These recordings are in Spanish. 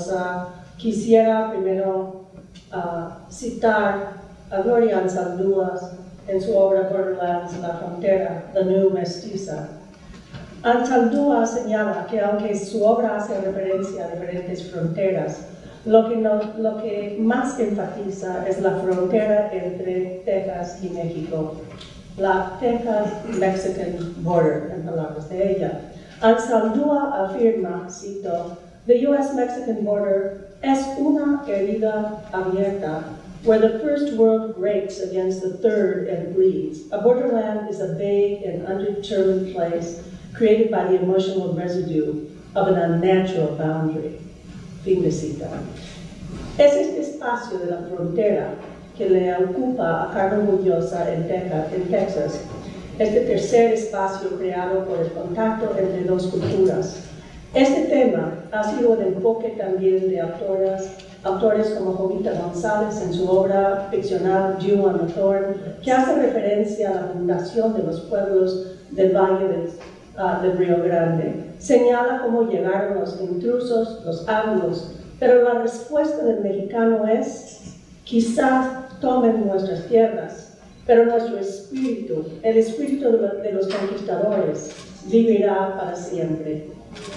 Boullosa, quisiera primero citar a Gloria Anzaldúa en su obra Borderlands, La Frontera, The New Mestiza. Anzaldúa señala que aunque su obra hace referencia a diferentes fronteras, lo que más enfatiza es la frontera entre Texas y México, la Texas-Mexican border, en palabras de ella. Anzaldúa afirma, cito, "The U.S.-Mexican border es una herida abierta where the first world breaks against the third and bleeds. A borderland is a vague and undetermined place created by the emotional residue of an unnatural boundary." Fin de cita. Es este espacio de la frontera que le ocupa a Carmen Boullosa en Texas, este tercer espacio creado por el contacto entre dos culturas. Este tema ha sido el enfoque también de autores como Jovita González en su obra ficcional Dew on the Thorn, que hace referencia a la fundación de los pueblos del Valle del Río Grande. Señala cómo llegaron los intrusos, los anglos, pero la respuesta del mexicano es: quizás tomen nuestras tierras, pero nuestro espíritu, el espíritu de los conquistadores, vivirá para siempre.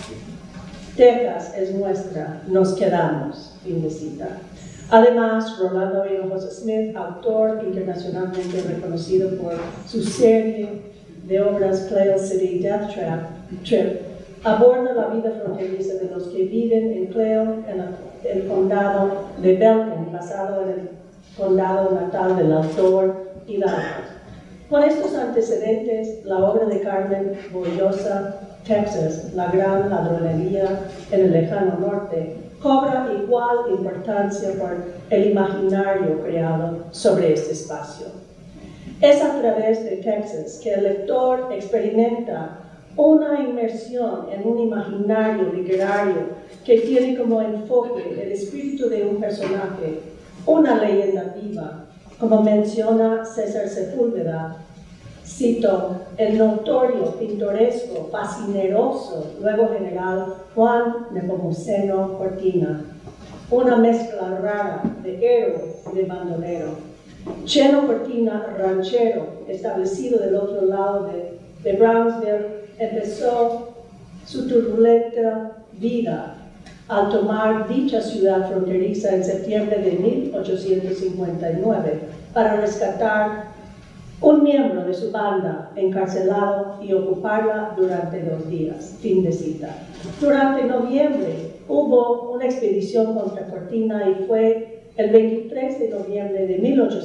Texas es nuestra, nos quedamos. Fin de cita. Además, Rolando Hinojosa Smith, autor internacionalmente reconocido por su serie de obras Cleo City Death Trip, aborda la vida fronteriza de los que viven en Cleo, en el condado de Belknap, basado en el condado natal del autor Hidalgo. Con estos antecedentes, la obra de Carmen Boullosa, Texas, la gran ladronería en el lejano norte, cobra igual importancia por el imaginario creado sobre este espacio. Es a través de Texas que el lector experimenta una inmersión en un imaginario literario que tiene como enfoque el espíritu de un personaje, una leyenda viva, como menciona César Sepúlveda. Cito, el notorio, pintoresco, fascineroso, luego general Juan Nepomuceno Cortina, una mezcla rara de héroe y de bandolero. Cheno Cortina, ranchero, establecido del otro lado de Brownsville, empezó su turbulenta vida al tomar dicha ciudad fronteriza en septiembre de 1859 para rescatar un miembro de su banda encarcelado y ocuparla durante 2 días. Fin de cita. Durante noviembre hubo una expedición contra Cortina y fue el 23 de noviembre de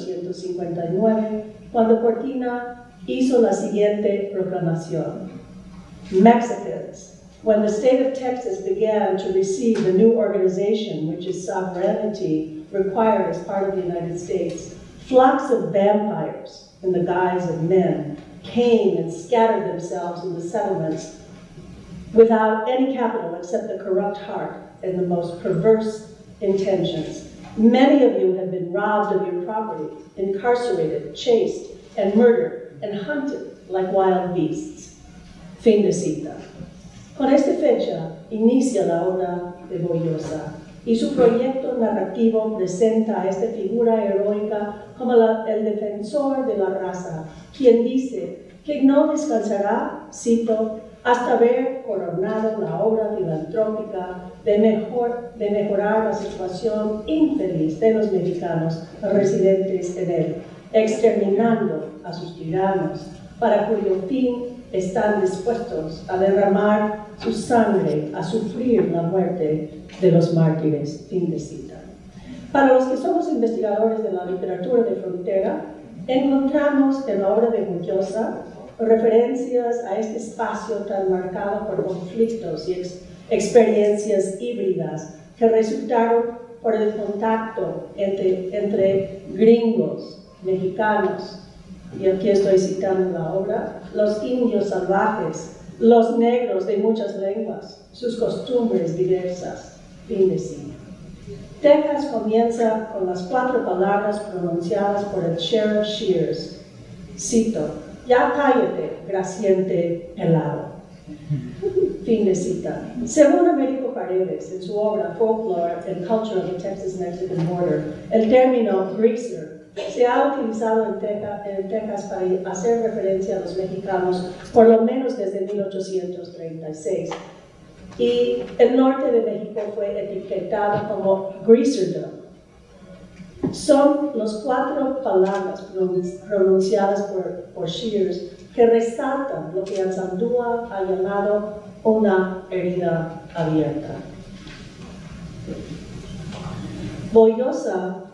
1859 cuando Cortina hizo la siguiente proclamación. Mexicans, when the state of Texas began to receive the new organization which its sovereignty required as part of the United States, flocks of vampires in the guise of men came and scattered themselves in the settlements without any capital except the corrupt heart and the most perverse intentions. Many of you have been robbed of your property, incarcerated, chased, and murdered, and hunted like wild beasts. Fin de cita. Con esta fecha inicia la obra de Boullosa y su proyecto narrativo presenta a esta figura heroica como el defensor de la raza, quien dice que no descansará, cito, hasta haber coronado la obra filantrópica de mejorar la situación infeliz de los mexicanos residentes en él, exterminando a sus tiranos, para cuyo fin están dispuestos a derramar su sangre, a sufrir la muerte de los mártires. Fin de cita. Para los que somos investigadores de la literatura de frontera, encontramos en la obra de Boullosa referencias a este espacio tan marcado por conflictos y experiencias híbridas que resultaron por el contacto entre gringos, mexicanos, y aquí estoy citando la obra, los indios salvajes, los negros de muchas lenguas, sus costumbres diversas. Fin de cita. Texas comienza con las 4 palabras pronunciadas por el Sheriff Shears. Cito, ya cállate, graciente pelado. Fin de cita. Según Américo Paredes, en su obra Folklore and Culture of the Texas-Mexican Border, el término greaser se ha utilizado en Texas para hacer referencia a los mexicanos por lo menos desde 1836. Y el norte de México fue etiquetado como greaserdom. Son las 4 palabras pronunciadas por Shears que resaltan lo que Anzaldúa ha llamado una herida abierta. Boullosa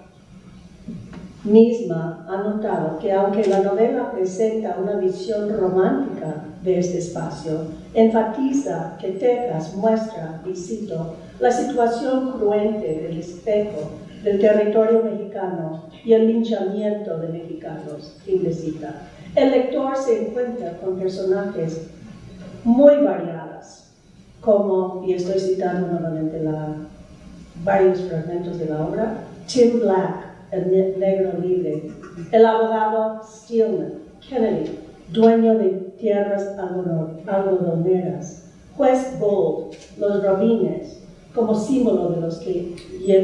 misma ha notado que aunque la novela presenta una visión romántica de este espacio, enfatiza que Texas muestra, y cito, la situación cruente del espejo del territorio mexicano y el linchamiento de mexicanos, fin de cita. El lector se encuentra con personajes muy variadas, como, y estoy citando nuevamente varios fragmentos de la obra, Tim Black, el negro libre, el abogado Stillman, Kennedy, dueño de tierras algodoneras, juez Gold, los robines, como símbolo de los que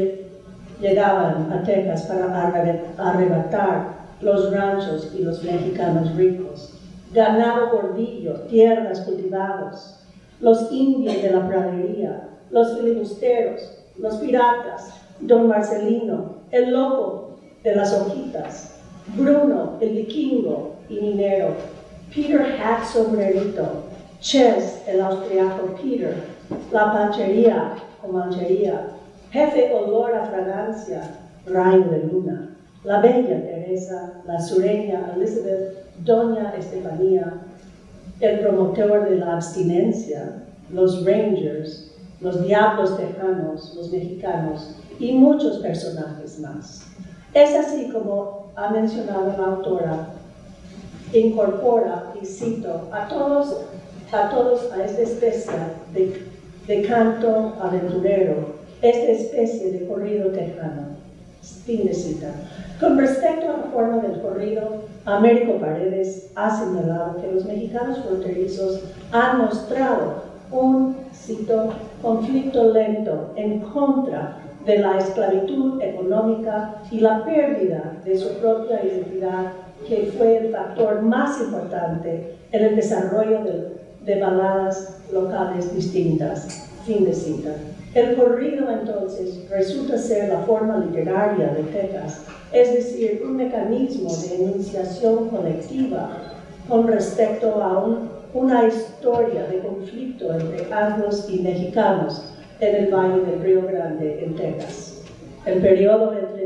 llegaban a Texas para arrebatar los ranchos y los mexicanos ricos, ganado gordillo, tierras cultivados, los indios de la pradería, los filibusteros, los piratas, Don Marcelino, el loco de las hojitas, Bruno, el vikingo y minero, Peter Hat Sombrerito, Ches, el austriaco Peter, la panchería o manchería, jefe olor a fragancia, rayo de luna, la bella Teresa, la sureña Elizabeth, doña Estefanía, el promotor de la abstinencia, los Rangers, los diablos tejanos, los mexicanos y muchos personajes más. Es así como ha mencionado la autora, incorpora, y cito, a todos a esta especie de canto aventurero, esta especie de corrido tejano. Fin de cita. Con respecto a la forma del corrido, Américo Paredes ha señalado que los mexicanos fronterizos han mostrado un, cito, conflicto lento en contra de la esclavitud económica y la pérdida de su propia identidad, que fue el factor más importante en el desarrollo de baladas locales distintas. Fin de cita. El corrido, entonces, resulta ser la forma literaria de Texas, es decir, un mecanismo de enunciación colectiva con respecto a una historia de conflicto entre anglos y mexicanos en el Valle del Río Grande, en Texas. El periodo entre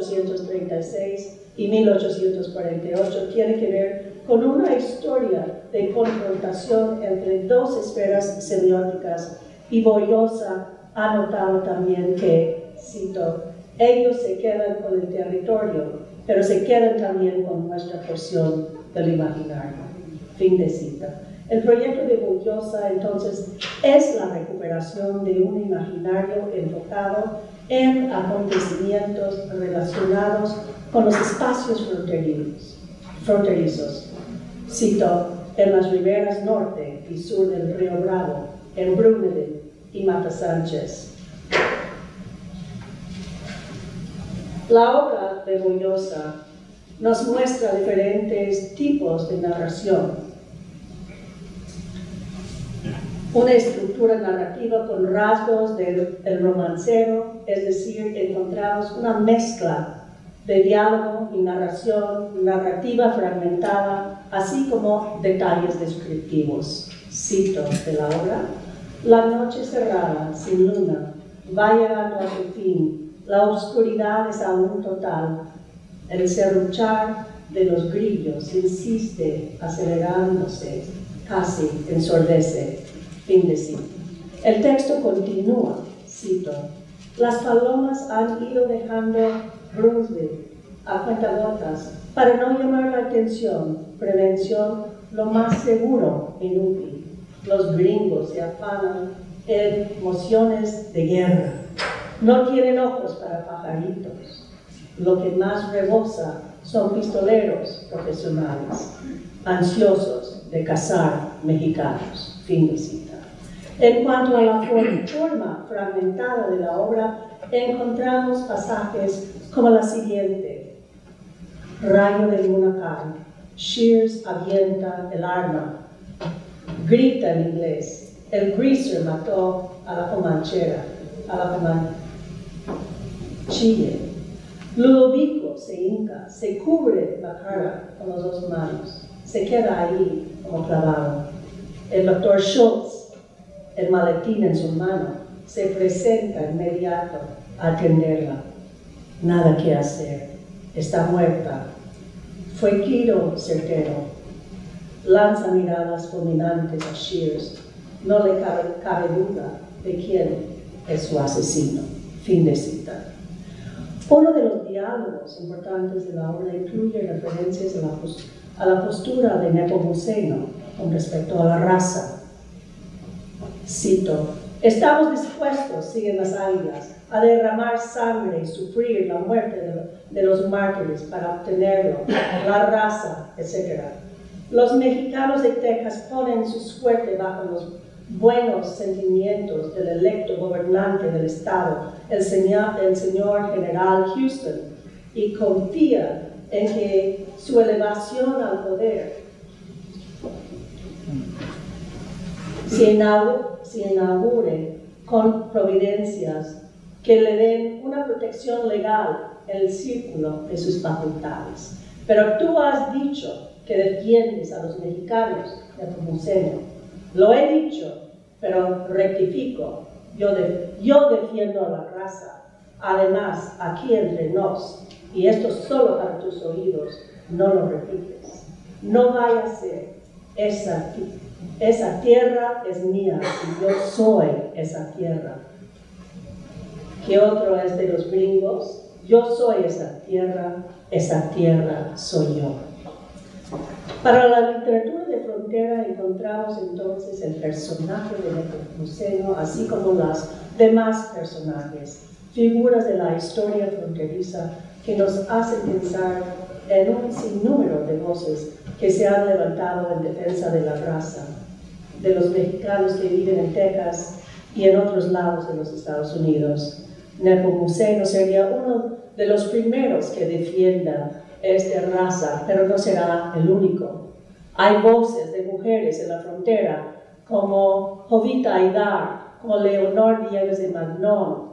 1836 y 1848 tiene que ver con una historia de confrontación entre dos esferas semióticas, y Boullosa ha notado también que, cito, ellos se quedan con el territorio, pero se quedan también con nuestra porción del imaginario. Fin de cita. El proyecto de Boullosa, entonces, es la recuperación de un imaginario enfocado en acontecimientos relacionados con los espacios fronterizos. Cito, en las riberas norte y sur del río Bravo, en Brunelin y Mata Sánchez. La obra de Boullosa nos muestra diferentes tipos de narración. Una estructura narrativa con rasgos del romancero, es decir, encontramos una mezcla de diálogo y narración, narrativa fragmentada, así como detalles descriptivos. Cito de la obra: la noche cerrada, sin luna, va llegando a su fin, la oscuridad es aún total, el serruchar de los grillos insiste, acelerándose, casi ensordece. Fin de cita. El texto continúa, cito, las palomas han ido dejando Brunswick a cuentagotas para no llamar la atención, prevención lo más seguro e inútil. Los gringos se afanan en mociones de guerra. No tienen ojos para pajaritos. Lo que más rebosa son pistoleros profesionales, ansiosos de cazar mexicanos. Fin de cita. En cuanto a la forma fragmentada de la obra, encontramos pasajes como la siguiente: rayo de luna cae, Shears avienta el arma, grita en inglés, el greaser mató a la comanchera, a la comanchille. Ludovico se hinca, se cubre la cara con las dos manos, se queda ahí como clavado. El doctor Schultz, el maletín en su mano, se presenta inmediato a atenderla. Nada que hacer, está muerta. Fue giro certero. Lanza miradas fulminantes a Shears. No le cabe duda de quién es su asesino. Fin de cita. Uno de los diálogos importantes de la obra incluye referencias a la postura de Nepomuceno con respecto a la raza. Cito: estamos dispuestos, siguen las águilas, a derramar sangre y sufrir la muerte de los mártires para obtenerlo, la raza, etc. Los mexicanos de Texas ponen su suerte bajo los buenos sentimientos del electo gobernante del estado, el señor general Houston, y confían en que su elevación al poder se inaugure con providencias que le den una protección legal en el círculo de sus facultades. Pero tú has dicho que defiendes a los mexicanos, Nepomuceno. Lo he dicho, pero rectifico. Yo defiendo a la raza. Además, aquí entre nos, y esto solo para tus oídos, no lo repites. No vaya a ser, esa tierra es mía y yo soy esa tierra. ¿Qué otro es de los gringos? Yo soy esa tierra soy yo. Para la literatura de frontera encontramos entonces el personaje de Nepomuceno, así como los demás personajes, figuras de la historia fronteriza que nos hacen pensar en un sinnúmero de voces que se han levantado en defensa de la raza, de los mexicanos que viven en Texas y en otros lados de los Estados Unidos. Nepomuceno sería uno de los primeros que defienda esta raza, pero no será el único. Hay voces de mujeres en la frontera, como Jovita Aidar, como Leonor Villegas de Magnon,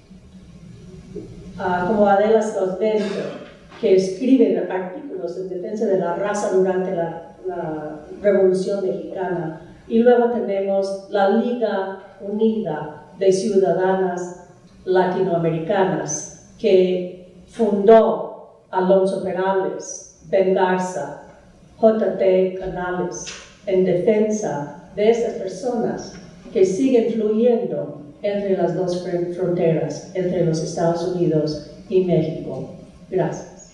como Adela Sosbento, que escriben artículos en defensa de la raza durante la Revolución Mexicana. Y luego tenemos la Liga Unida de Ciudadanas Latinoamericanas, que fundó Alonso Perales, Ben Garza, J.T. Canales, en defensa de estas personas que siguen fluyendo entre las dos fronteras, entre los Estados Unidos y México. Gracias.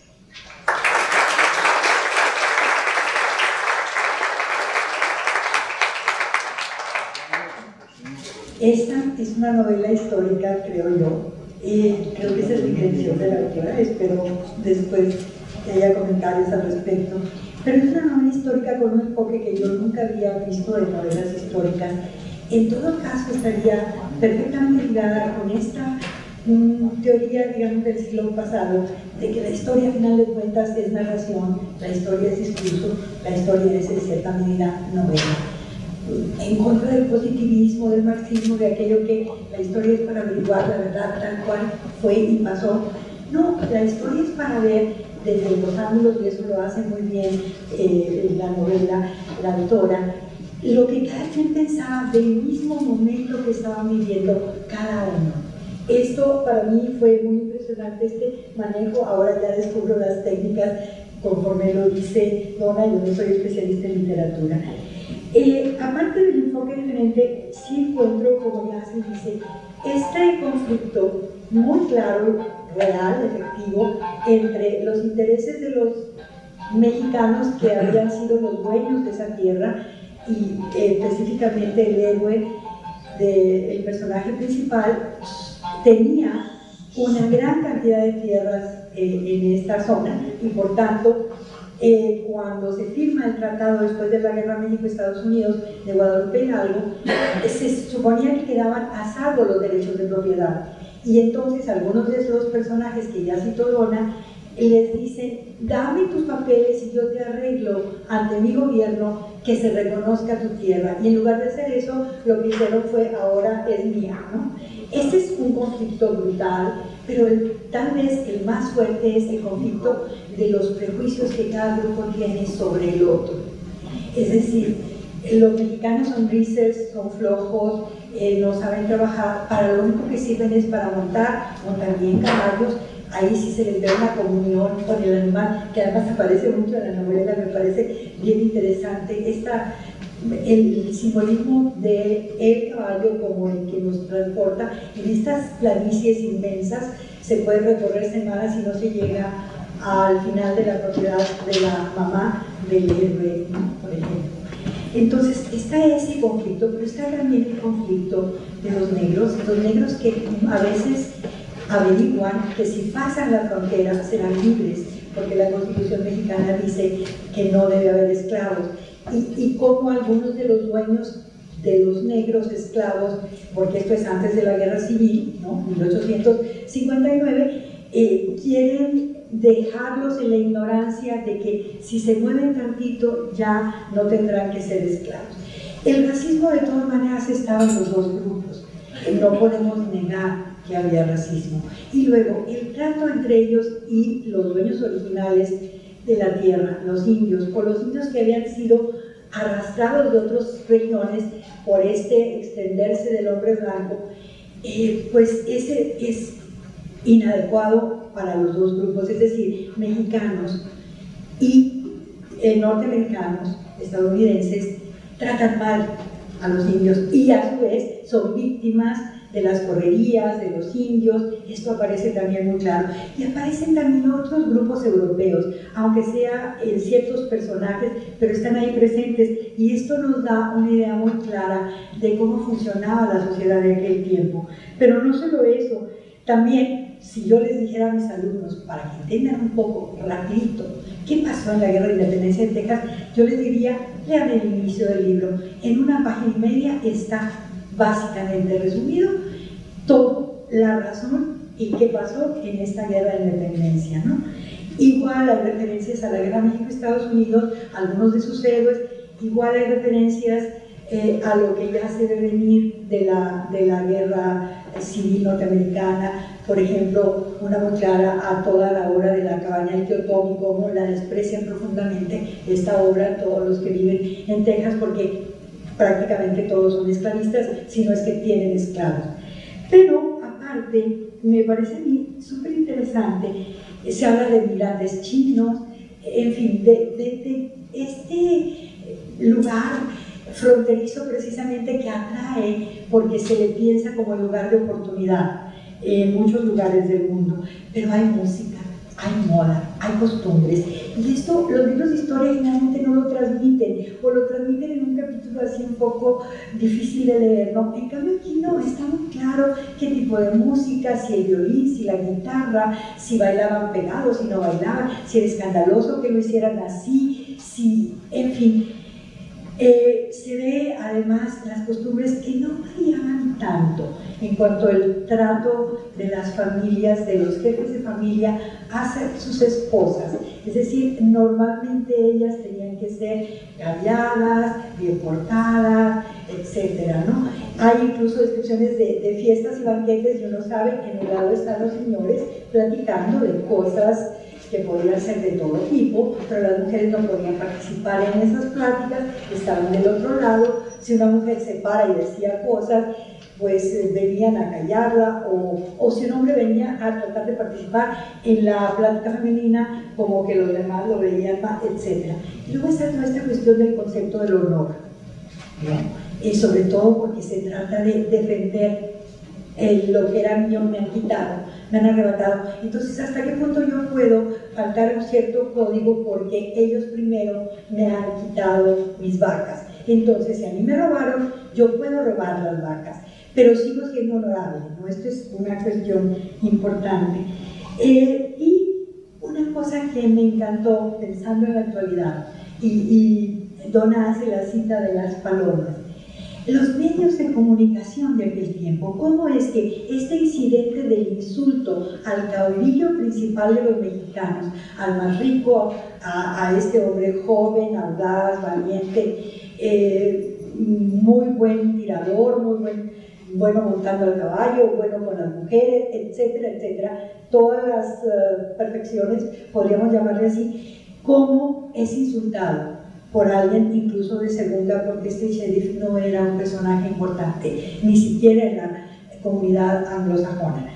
Esta es una novela histórica, creo yo. Creo que esa es la intención de la autora. Espero después que haya comentarios al respecto. Pero es una novela histórica con un enfoque que yo nunca había visto de novelas históricas. En todo caso, estaría perfectamente ligada con esta teoría, digamos, del siglo pasado, de que la historia, a final de cuentas, es narración, la historia es discurso, la historia es, en cierta medida, novela. En contra del positivismo, del marxismo, de aquello que la historia es para averiguar la verdad tal cual fue y pasó. No, la historia es para ver desde los ángulos, y eso lo hace muy bien la novela, la autora, lo que cada quien pensaba del mismo momento que estaban viviendo cada uno. Esto para mí fue muy impresionante, este manejo. Ahora ya descubro las técnicas conforme lo dice Donna. Yo no soy especialista en literatura. Aparte del enfoque diferente, sí encuentro, como ya se dice, este conflicto muy claro, real, efectivo, entre los intereses de los mexicanos que habían sido los dueños de esa tierra y específicamente el héroe del personaje principal tenía una gran cantidad de tierras en esta zona y por tanto cuando se firma el tratado después de la guerra México-Estados Unidos de Guadalupe Hidalgo, se suponía que quedaban a salvo los derechos de propiedad. Y entonces algunos de esos personajes que ya citó Donna les dicen: dame tus papeles y yo te arreglo ante mi gobierno que se reconozca tu tierra. Y en lugar de hacer eso, lo que hicieron fue: ahora es mía, ¿no? Este es un conflicto brutal, pero tal vez el más fuerte es el conflicto de los prejuicios que cada grupo tiene sobre el otro. Es decir, los mexicanos son grises, son flojos, no saben trabajar, para lo único que sirven es para montan bien caballos. Ahí sí se les ve una comunión con el animal, que además aparece mucho en la novela, me parece bien interesante. El simbolismo del caballo como el que nos transporta en estas planicies inmensas. Se puede recorrer semanas y no se llega al final de la propiedad de la mamá del héroe, ¿no? Por ejemplo. Entonces está ese conflicto, pero está también el conflicto de los negros que a veces averiguan que si pasan la frontera serán libres, porque la Constitución mexicana dice que no debe haber esclavos, y como algunos de los dueños de los negros esclavos, porque esto es antes de la Guerra Civil, ¿no? 1859, quieren dejarlos en la ignorancia de que si se mueven tantito ya no tendrán que ser esclavos. El racismo de todas maneras estaba en los dos grupos, no podemos negar que había racismo. Y luego el trato entre ellos y los dueños originales de la tierra, los indios, o los indios que habían sido arrastrados de otras regiones por este extenderse del hombre blanco, pues ese es inadecuado para los dos grupos, es decir, mexicanos y norteamericanos, estadounidenses, tratan mal a los indios y a su vez son víctimas de las correrías de los indios. Esto aparece también muy claro, y aparecen también otros grupos europeos, aunque sea en ciertos personajes, pero están ahí presentes, y esto nos da una idea muy clara de cómo funcionaba la sociedad de aquel tiempo. Pero no solo eso, también si yo les dijera a mis alumnos, para que entiendan un poco rapidito qué pasó en la Guerra de Independencia de Texas, yo les diría: lean el inicio del libro, en una página y media está básicamente resumido toda la razón y qué pasó en esta guerra de independencia, ¿no? Igual hay referencias a la guerra México-Estados Unidos, algunos de sus héroes, igual hay referencias a lo que ya se debe venir de la guerra civil norteamericana. Por ejemplo, una muy clara a toda la obra de La cabaña de Teotongo, cómo la desprecian profundamente esta obra todos los que viven en Texas, porque prácticamente todos son esclavistas, si no es que tienen esclavos. Pero aparte, me parece a mí súper interesante, se habla de migrantes chinos, en fin, de este lugar fronterizo precisamente que atrae porque se le piensa como el lugar de oportunidad en muchos lugares del mundo. Pero hay música, hay moda, hay costumbres, y esto los libros de historia generalmente no lo transmiten, o lo transmiten en un capítulo así un poco difícil de leer, ¿no? En cambio aquí no, está muy claro qué tipo de música, si el violín, si la guitarra, si bailaban pegados, si no bailaban, si era escandaloso que lo hicieran así, si, en fin. Se ve además las costumbres que no variaban tanto en cuanto al trato de las familias, de los jefes de familia hacia sus esposas. Es decir, normalmente ellas tenían que ser calladas, bien portadas, etcétera, ¿no? Hay incluso descripciones de fiestas y banquetes, y uno sabe que en el lado están los señores platicando de cosas que podían ser de todo tipo, pero las mujeres no podían participar en esas pláticas, estaban del otro lado. Si una mujer se para y decía cosas, pues venían a callarla, o si un hombre venía a tratar de participar en la plática femenina, como que los demás lo veían más, etc. Y luego está toda esta cuestión del concepto del honor, ¿no? Y sobre todo porque se trata de defender lo que era mío, me han quitado, me han arrebatado. Entonces, ¿hasta qué punto yo puedo faltar a un cierto código porque ellos primero me han quitado mis vacas? Entonces, si a mí me robaron, yo puedo robar las vacas, pero sigo siendo honorable, ¿no? Esto es una cuestión importante. Y una cosa que me encantó pensando en la actualidad? Y Donna hace la cita de las palomas. Los medios de comunicación de aquel tiempo, ¿cómo es que este incidente del insulto al caudillo principal de los mexicanos, al más rico, a este hombre joven, audaz, valiente, muy buen tirador, bueno montando al caballo, bueno con las mujeres, etcétera, etcétera, todas las perfecciones, podríamos llamarle así, cómo es insultado por alguien incluso de segunda, porque este sheriff no era un personaje importante, ni siquiera en la comunidad anglosajona.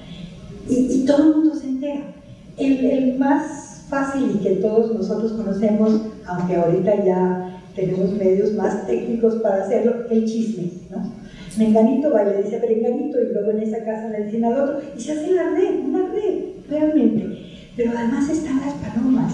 Y todo el mundo se entera. El más fácil y que todos nosotros conocemos, aunque ahorita ya tenemos medios más técnicos para hacerlo, el chisme, ¿no? Menganito va y le dice a Perenganito, y luego en esa casa le dicen al otro, y se hace una red, realmente. Pero además están las palomas.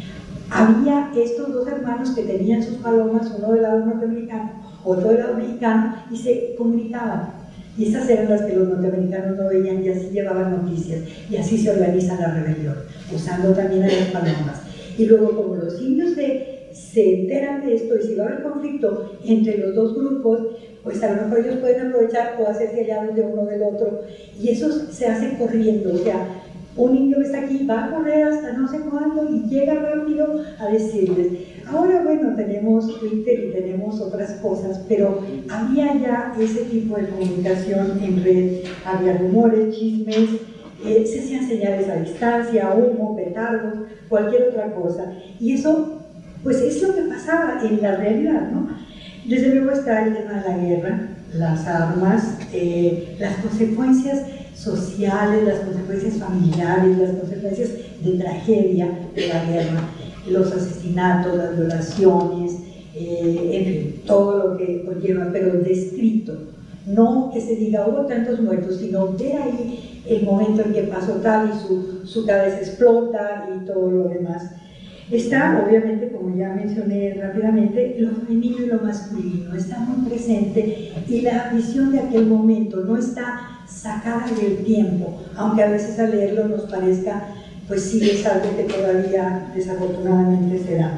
Había estos dos hermanos que tenían sus palomas, uno del lado norteamericano, otro del lado mexicano, y se comunicaban. Y esas eran las que los norteamericanos no veían, y así llevaban noticias, y así se organiza la rebelión, usando también a las palomas. Y luego, como los indios se enteran de esto y si va a haber conflicto entre los dos grupos, pues a lo mejor ellos pueden aprovechar o hacerse aliados de uno del otro, y eso se hace corriendo. O sea, un indio que está aquí va a correr hasta no sé cuándo y llega rápido a decirles. Ahora, bueno, tenemos Twitter y tenemos otras cosas, pero había ya ese tipo de comunicación en red, había rumores, chismes, se hacían señales a distancia, humo, petardos, cualquier otra cosa, y eso pues es lo que pasaba en la realidad, ¿no? Desde luego está el tema de la guerra, las armas, las consecuencias sociales, las consecuencias familiares, las consecuencias de tragedia de la guerra, los asesinatos, las violaciones, en fin, todo lo que conlleva, pero descrito, no que se diga hubo tantos muertos, sino ver ahí el momento en que pasó tal y su cabeza explota y todo lo demás. Está, obviamente, como ya mencioné rápidamente, lo femenino y lo masculino, está muy presente, y la visión de aquel momento no está sacada del tiempo, aunque a veces al leerlo nos parezca, pues sí es algo que todavía desafortunadamente se da.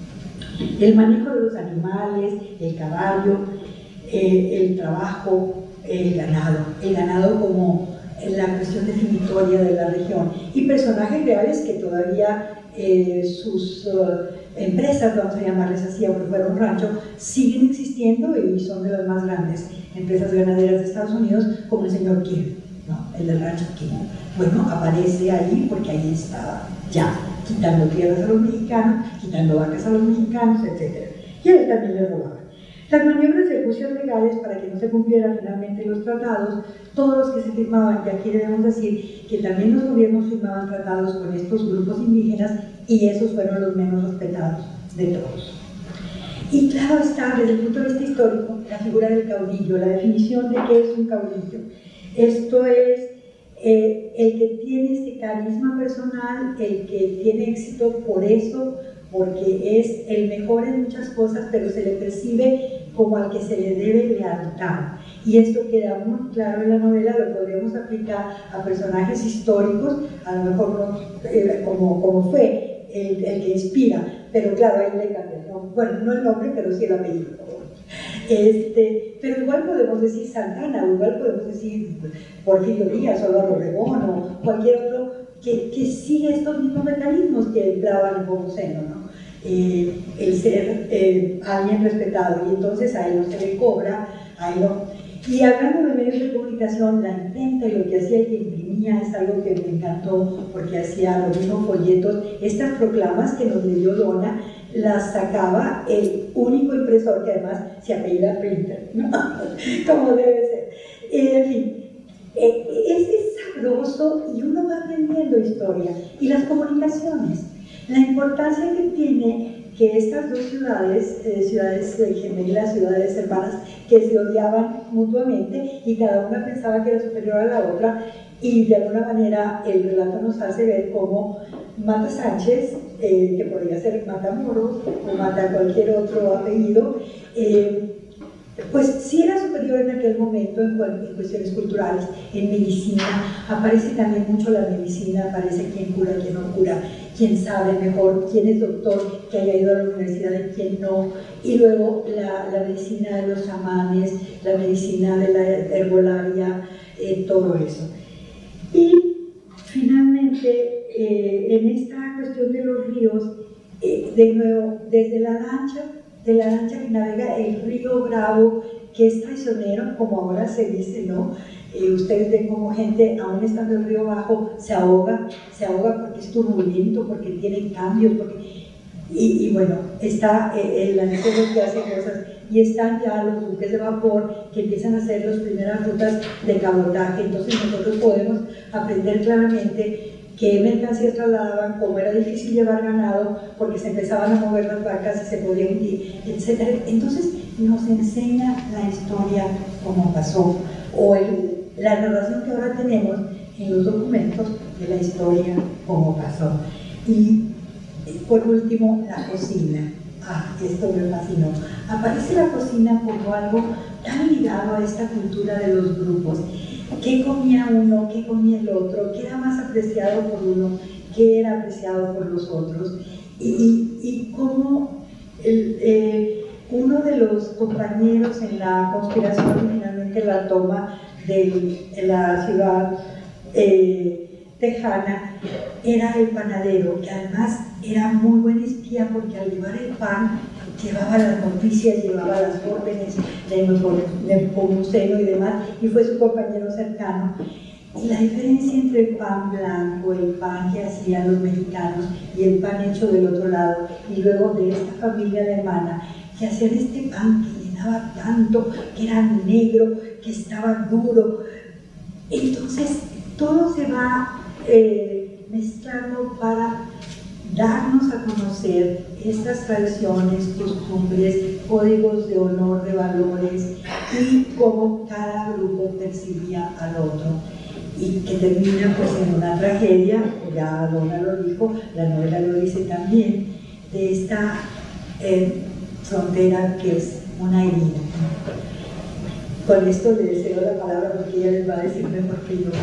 El manejo de los animales, el caballo, el trabajo, el ganado como la cuestión definitoria de la región, y personajes reales que todavía sus empresas, vamos a llamarles así, aunque fuera un rancho, siguen existiendo y son de las más grandes empresas ganaderas de Estados Unidos, como el señor King, ¿no? El del rancho King. Bueno, aparece ahí porque ahí estaba ya quitando tierras a los mexicanos, quitando vacas a los mexicanos, etc. Y a él también le robaban. Las maniobras de ejecución legales para que no se cumplieran finalmente los tratados, todos los que se firmaban, y aquí debemos decir que también los gobiernos firmaban tratados con estos grupos indígenas, y esos fueron los menos respetados de todos. Y claro está, desde el punto de vista histórico, la figura del caudillo, la definición de qué es un caudillo. Esto es el que tiene este carisma personal, el que tiene éxito por eso, porque es el mejor en muchas cosas, pero se le percibe como al que se le debe lealtad. Y esto queda muy claro en la novela, lo podríamos aplicar a personajes históricos, a lo mejor no, como fue el que inspira, pero claro, ahí le cambia, ¿no? Bueno, no el nombre, pero sí el apellido. Pero igual podemos decir Santana, o igual podemos decir Porfirio Díaz, o Álvaro Obregón, o cualquier otro que sigue estos mismos mecanismos que empleaba Nepomuceno, ¿no? El ser alguien respetado, y entonces a él no se le cobra, a él no. Y hablando de medios de comunicación, la imprenta y lo que hacía el que imprimía es algo que me encantó, porque hacía los mismos folletos. Estas proclamas que nos leyó Donna las sacaba el único impresor que además se apellida Printer, ¿no? Como debe ser. En fin, es sabroso, y uno va aprendiendo historia y las comunicaciones, la importancia que tiene que estas dos ciudades, ciudades gemelas, ciudades hermanas, que se odiaban mutuamente y cada una pensaba que era superior a la otra, y de alguna manera el relato nos hace ver cómo Mata Sánchez, que podría ser Matamoros o Mata cualquier otro apellido, pues sí era superior en aquel momento en cuestiones culturales, en medicina, aparece también mucho la medicina, aparece quién cura, quién no cura, quién sabe mejor, quién es doctor, que haya ido a la universidad y quién no, y luego la medicina de los chamanes, la medicina de la herbolaria, todo eso. Y finalmente, en esta cuestión de los ríos, de nuevo, desde la lancha que navega el río Bravo, que es traicionero, como ahora se dice, ¿no? Ustedes ven como gente, aún estando el río bajo, se ahoga porque es turbulento, porque tiene cambios, y bueno, está el lancero que hace cosas, y están ya los buques de vapor que empiezan a hacer las primeras rutas de cabotaje. Entonces nosotros podemos aprender claramente qué mercancías trasladaban, cómo era difícil llevar ganado, porque se empezaban a mover las vacas y se podía hundir, etc. Entonces nos enseña la historia como pasó, o la narración que ahora tenemos en los documentos de la historia como pasó. Y por último, la cocina. Esto me fascinó. Aparece la cocina como algo tan ligado a esta cultura de los grupos. ¿Qué comía uno? ¿Qué comía el otro? ¿Qué era más apreciado por uno? ¿Qué era apreciado por los otros? Y cómo uno de los compañeros en la conspiración finalmente la toma de la ciudad tejana era el panadero, que además era muy buen espía porque al llevar el pan llevaba las noticias, llevaba las órdenes de Nepomuceno y demás, y fue su compañero cercano. Y la diferencia entre el pan blanco, el pan que hacían los mexicanos, y el pan hecho del otro lado, y luego de esta familia alemana, que hacían este pan que llenaba tanto, que era negro, que estaba duro. Entonces todo se va mezclando para darnos a conocer estas tradiciones, costumbres, códigos de honor, de valores, y cómo cada grupo percibía al otro, y que termina pues en una tragedia, ya Donna lo dijo, la novela lo dice también, de esta frontera que es una herida. Con esto le cedo la palabra porque ella les va a decir mejor que yo.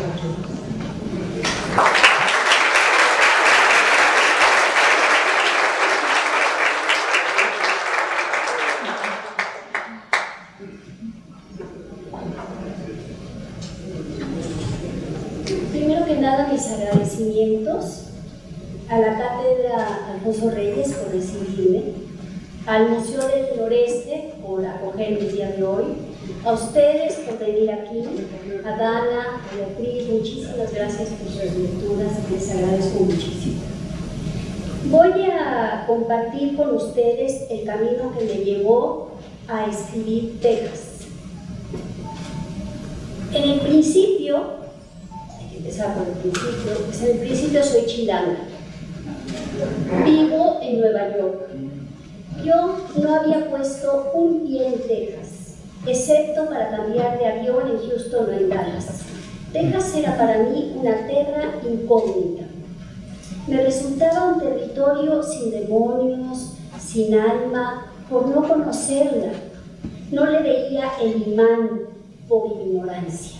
Primero que nada, mis agradecimientos a la Cátedra Alfonso Reyes por recibirme, al Museo del Noreste por acogerme el día de hoy, a ustedes por venir aquí, a Dana, a Beatriz, muchísimas gracias por sus lecturas, les agradezco muchísimo. Voy a compartir con ustedes el camino que me llevó a escribir Texas. En el principio, hay que empezar por el principio, pues en el principio soy chilanga, vivo en Nueva York. Yo no había puesto un pie en Texas, excepto para cambiar de avión en Houston o en Dallas. Texas era para mí una tierra incógnita. Me resultaba un territorio sin demonios, sin alma, por no conocerla. No le veía el imán por ignorancia.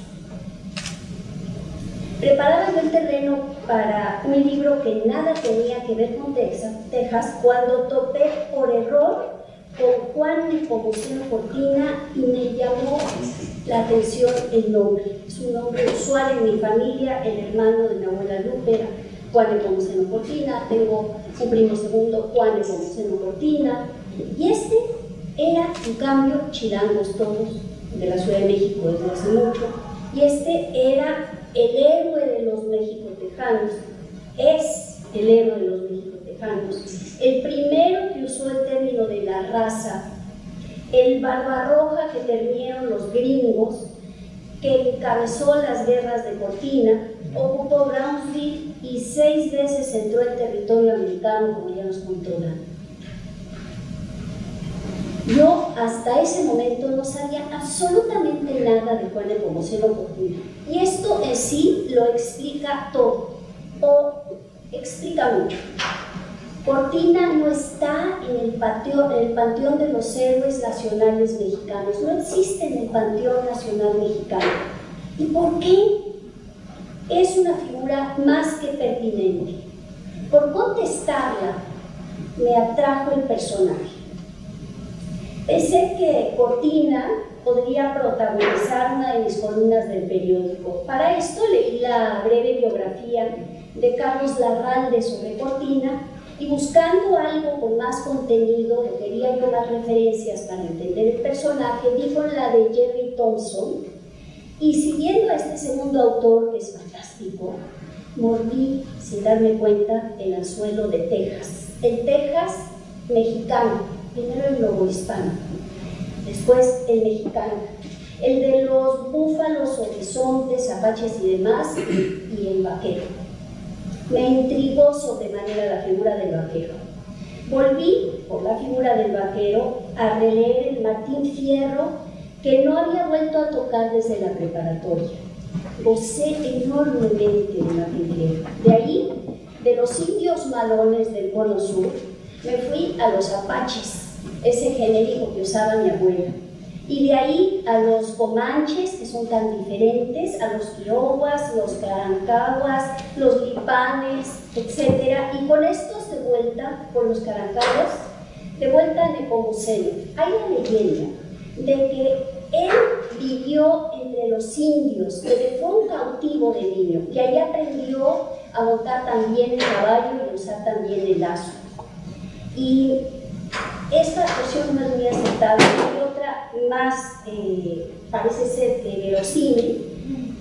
Preparaba yo el terreno para un libro que nada tenía que ver con Texas, cuando topé por error con Juan Nepomuceno Cortina y me llamó la atención el nombre. Es un nombre usual en mi familia, el hermano de mi abuela Lupe era Juan Nepomuceno Cortina, tengo un primo segundo, Juan Nepomuceno Cortina, y este era, en cambio, chilangos todos, de la Ciudad de México desde hace mucho, y este era el héroe de los mexicotejanos, es el héroe de los mexicotejanos, el primero que usó el término de la raza, el Barbarroja que terminaron los gringos, que encabezó las guerras de Cortina, ocupó Brownsville y 6 veces entró en territorio americano, como ya nos contó Dan. Yo hasta ese momento no sabía absolutamente nada de Juan Nepomuceno Cortina. Y esto en sí lo explica todo, o explica mucho. Cortina no está en el panteón de los héroes nacionales mexicanos, no existe en el panteón nacional mexicano. ¿Y por qué? Es una figura más que pertinente. Por contestarla, me atrajo el personaje. Pensé que Cortina podría protagonizar una de mis columnas del periódico. Para esto leí la breve biografía de Carlos Larralde sobre Cortina y buscando algo con más contenido, quería yo más referencias para entender el personaje, di con la de Jerry Thompson y siguiendo a este segundo autor, que es fantástico, mordí, sin darme cuenta, el anzuelo de Texas. El Texas mexicano, primero el novohispano, después el mexicano, el de los búfalos, horizontes, apaches y demás, y el vaquero. Me intrigó sobremanera la figura del vaquero. Volví, por la figura del vaquero, a releer el Martín Fierro, que no había vuelto a tocar desde la preparatoria. Gocé enormemente de Martín Fierro. De ahí, de los indios malones del Cono Sur, me fui a los apaches, ese genérico que usaba mi abuela. Y de ahí a los comanches, que son tan diferentes, a los kiowas, los carancaguas, los lipanes, etc. Y con estos de vuelta, con los carancaguas, de vuelta a Nepomuceno. Hay la leyenda de que él vivió entre los indios, que fue un cautivo de niño, que ahí aprendió a montar también el caballo y a usar también el lazo. Y esta versión no es muy aceptable, y otra más, parece ser verosímil,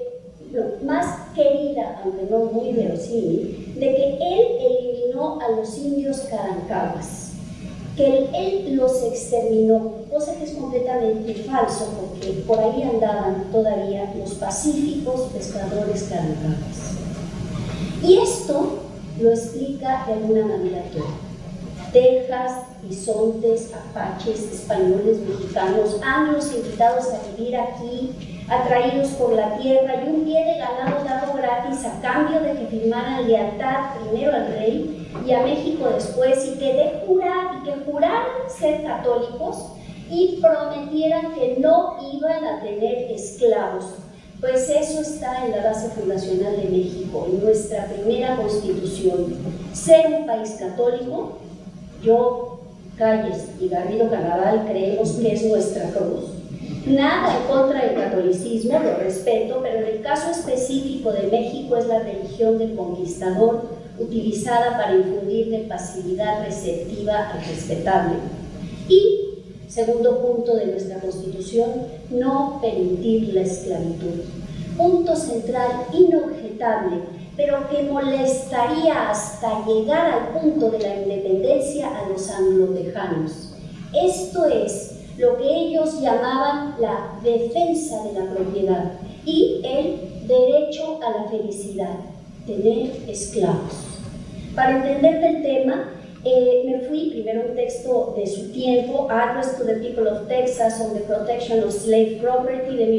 más querida, aunque no muy verosímil, de que él eliminó a los indios carancaguas, que él los exterminó, cosa que es completamente falso, porque por ahí andaban todavía los pacíficos pescadores carancaguas. Y esto lo explica de alguna manera todo. Texas, bisontes, apaches, españoles, mexicanos, anglos invitados a vivir aquí, atraídos por la tierra y un pie de ganado dado gratis a cambio de que firmaran lealtad primero al rey y a México después, y que juraran ser católicos y prometieran que no iban a tener esclavos. Pues eso está en la base fundacional de México, en nuestra primera constitución. Ser un país católico. Yo, Calles y Garrido Carnaval creemos que es nuestra cruz. Nada en contra del catolicismo, lo respeto, pero en el caso específico de México es la religión del conquistador, utilizada para infundirle pasividad receptiva al respetable. Y, segundo punto de nuestra Constitución, no permitir la esclavitud. Punto central inobjetable, pero que molestaría hasta llegar al punto de la independencia a los anglotejanos. Esto es lo que ellos llamaban la defensa de la propiedad y el derecho a la felicidad, tener esclavos. Para entender del tema, me fui primero un texto de su tiempo, Address to the People of Texas on the Protection of Slave Property, de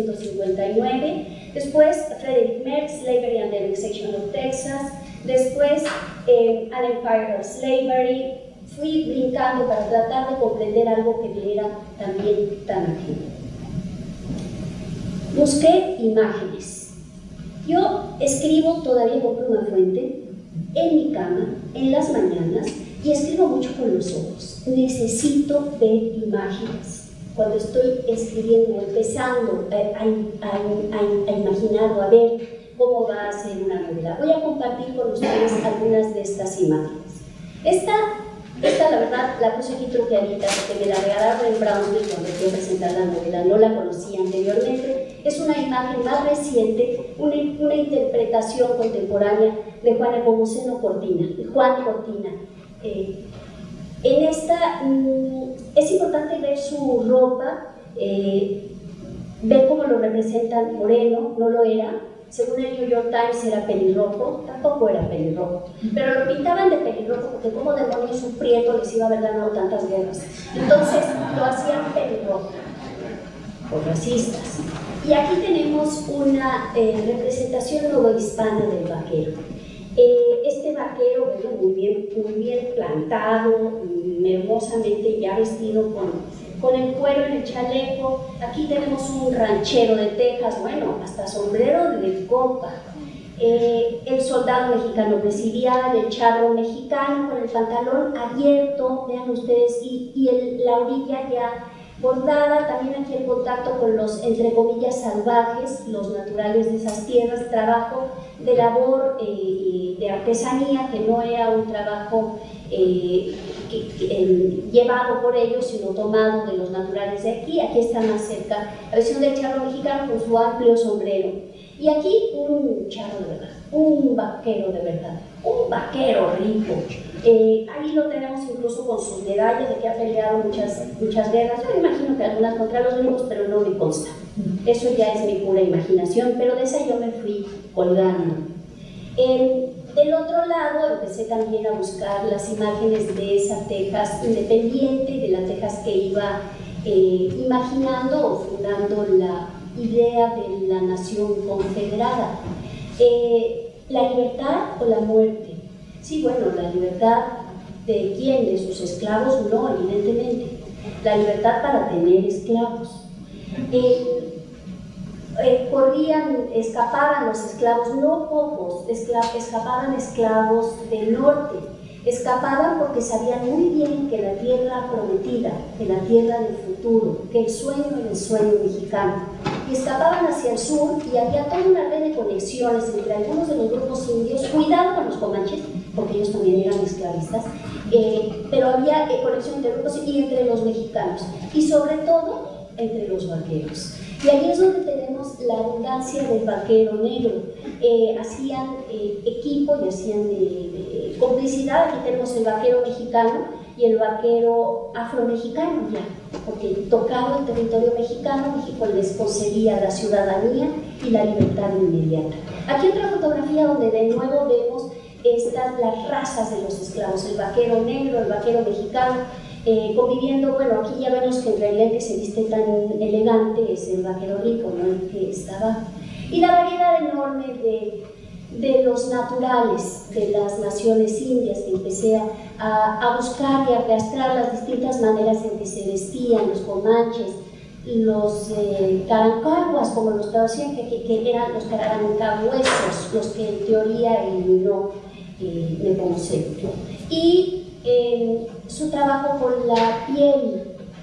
1859, después Frederick Merckx, Slavery and the Annexation of Texas, después An Empire of Slavery. Fui brincando para tratar de comprender algo que me era también tan ajeno. Busqué imágenes. Yo escribo todavía con pluma fuente, en mi cama, en las mañanas, y escribo mucho con los ojos. Necesito ver imágenes. Cuando estoy escribiendo, empezando a imaginar o a ver cómo va a ser una novela. Voy a compartir con ustedes algunas de estas imágenes. Esta la verdad la puse aquí truqueadita porque me la regalaron en Brownsville cuando fui a presentar la novela, no la conocía anteriormente. Es una imagen más reciente, una interpretación contemporánea de Juan Nepomuceno Cortina, de Juan Cortina. En esta es importante ver su ropa, ver cómo lo representan moreno, no lo era. Según el New York Times era pelirrojo, tampoco era pelirrojo, pero lo pintaban de pelirrojo porque como demonios un prieto les iba a haber ganado tantas guerras. Entonces lo hacían pelirrojo, por racistas. Y aquí tenemos una representación novohispana del vaquero. Este vaquero, bueno, muy bien plantado, hermosamente ya vestido con el cuero en el chaleco. Aquí tenemos un ranchero de Texas, bueno, hasta sombrero de copa. El soldado mexicano presidial, el charro mexicano con el pantalón abierto, vean ustedes, y la orilla ya bordada. También aquí el contacto con los, entre comillas, salvajes, los naturales de esas tierras, trabajo de labor de artesanía, que no era un trabajo llevado por ellos, sino tomado de los naturales de aquí. Aquí está más cerca la versión del charro mexicano con su amplio sombrero. Y aquí un charro de verdad, un vaquero de verdad, un vaquero rico. Ahí lo tenemos incluso con sus medallas de que ha peleado muchas guerras. Yo imagino que algunas contra los gringos, pero no me consta. Eso ya es mi pura imaginación, pero de esa yo me fui colgando. Del otro lado empecé también a buscar las imágenes de esa Texas independiente, de la Texas que iba imaginando o fundando la idea de la nación confederada. ¿La libertad o la muerte? Sí, bueno, la libertad ¿de quién? ¿De sus esclavos? No, evidentemente. La libertad para tener esclavos. Escapaban los esclavos, no pocos, escapaban esclavos del norte. Escapaban porque sabían muy bien que la tierra prometida, que la tierra del futuro, que el sueño era el sueño mexicano. Y escapaban hacia el sur y había toda una red de conexiones entre algunos de los grupos indios, cuidado con los comanches, porque ellos también eran esclavistas, pero había conexión entre grupos y entre los mexicanos, y sobre todo entre los vaqueros. Y ahí es donde tenemos la abundancia del vaquero negro. Hacían equipo y hacían complicidad. Aquí tenemos el vaquero mexicano y el vaquero afromexicano ya, porque tocado el territorio mexicano, México les concedía la ciudadanía y la libertad inmediata. Aquí otra fotografía donde de nuevo vemos las razas de los esclavos, el vaquero negro, el vaquero mexicano, conviviendo. Bueno, aquí ya vemos que en realidad el que se viste tan elegante es el vaquero rico, no el que está abajo. Y la variedad enorme de los naturales de las naciones indias, que empecé a buscar y a rastrear las distintas maneras en que se vestían los comanches, los carancaguas, como los traducían, que eran los carancahuesos, los que en teoría eliminó Nepomuceno. Y su trabajo con la piel.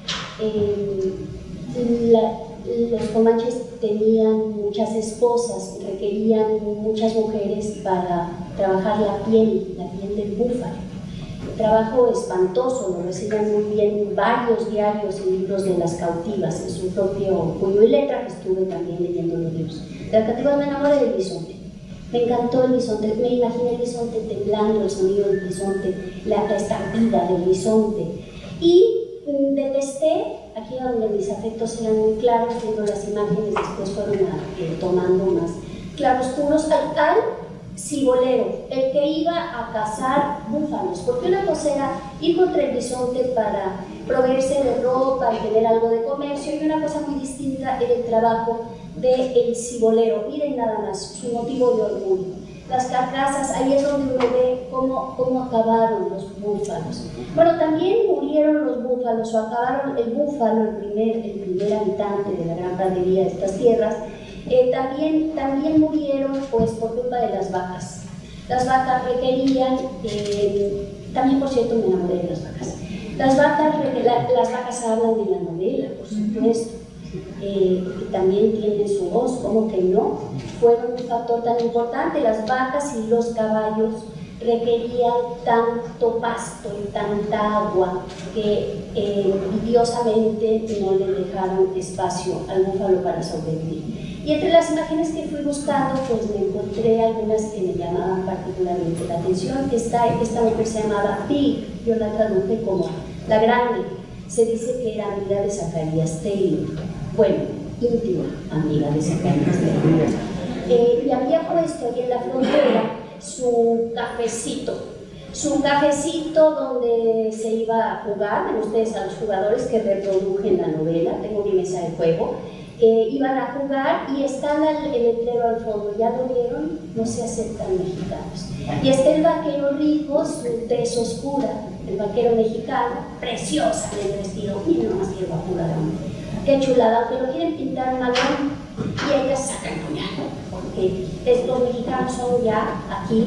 Los comanches tenían muchas esposas, requerían muchas mujeres para trabajar la piel del búfalo. Un trabajo espantoso, lo recibían muy bien varios diarios y libros de las cautivas, en su propio puño y letra, que estuve también leyendo los libros. De las cautivas me enamoré del bisonte. Me encantó el bisonte, me imaginé el bisonte temblando, el sonido del bisonte, la estampida del bisonte. Y detesté, aquí donde mis afectos eran muy claros, viendo las imágenes, después fueron tomando más claroscuros, al cibolero, el que iba a cazar búfalos, porque una cosa era ir contra el bisonte para proveerse de ropa y tener algo de comercio, y una cosa muy distinta era el trabajo del cibolero. Miren nada más, su motivo de orgullo. Las carcasas, ahí es donde uno ve cómo acabaron los búfalos. Bueno, también murieron los búfalos, o acabaron el búfalo, el primer habitante de la gran pradería de estas tierras. También murieron pues por culpa de las vacas. Las vacas requerían, también por cierto me enamoré de las vacas. Las vacas hablan de la novela, por supuesto. Y también tienen su voz, ¿cómo que no? Fueron un factor tan importante. Las vacas y los caballos requerían tanto pasto y tanta agua que envidiosamente no le dejaron espacio al búfalo para sobrevivir. Y entre las imágenes que fui buscando, pues me encontré algunas que me llamaban particularmente la atención. Esta mujer se llamaba Pig, yo la traduje como la grande. Se dice que era amiga de Zacarías Taylor. Bueno, íntima amiga de Zacarías Taylor. Y había puesto ahí en la frontera su cafecito donde se iba a jugar. Ven ustedes a los jugadores que reproduje en la novela. Tengo mi mesa de juego. iban a jugar y está el letrero al fondo, ¿ya lo vieron? No se aceptan mexicanos. Y está el vaquero rico, su tez oscura, el vaquero mexicano, preciosa en el vestido, miren nomás qué guapura de hombre, qué chulada, aunque lo quieren pintar malón y ellas sacan puñal, porque estos mexicanos son ya aquí,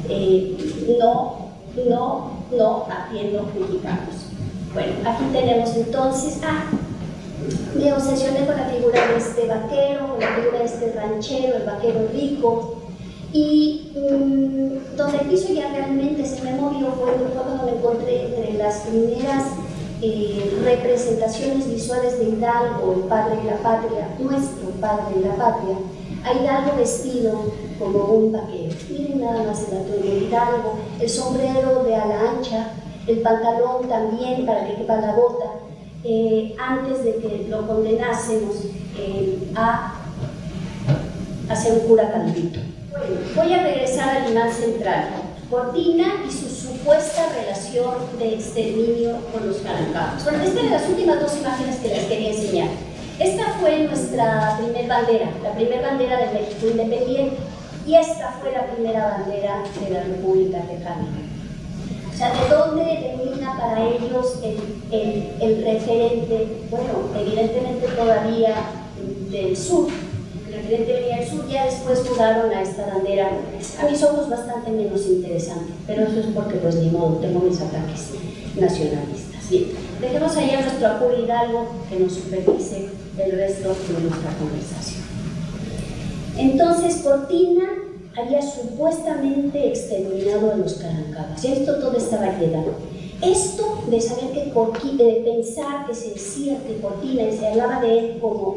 no haciendo mexicanos. Bueno, aquí tenemos entonces, me obsesioné con la figura de este vaquero, con la figura de este ranchero, el vaquero rico, y donde el piso ya realmente se me movió fue cuando me encontré entre las primeras representaciones visuales de Hidalgo, el padre de la patria, nuestro padre de la patria, a Hidalgo vestido como un vaquero. Miren nada más el atuendo de Hidalgo, el sombrero de ala ancha, el pantalón también para que quepa la bota, antes de que lo condenásemos a ser un cura caldito. Bueno, voy a regresar al imán central, Cortina y su supuesta relación de exterminio con los carancabos. Bueno, esta es de las últimas dos imágenes que les quería enseñar. Esta fue nuestra primer bandera, la primera bandera del México independiente, y esta fue la primera bandera de la República Tejana. O sea, ¿de dónde venía para ellos el referente? Bueno, evidentemente todavía del sur. El referente venía del sur, ya después mudaron a esta bandera. A mis ojos bastante menos interesante, pero eso es porque pues ni modo, tengo mis ataques nacionalistas. Bien, dejemos allá a nuestro Apuro Hidalgo que nos supervise el resto de nuestra conversación. Entonces, Cortina había supuestamente exterminado a los carancabas. Y esto todo estaba quedado. Esto de saber que de pensar que se decía que Cortina y se hablaba de él como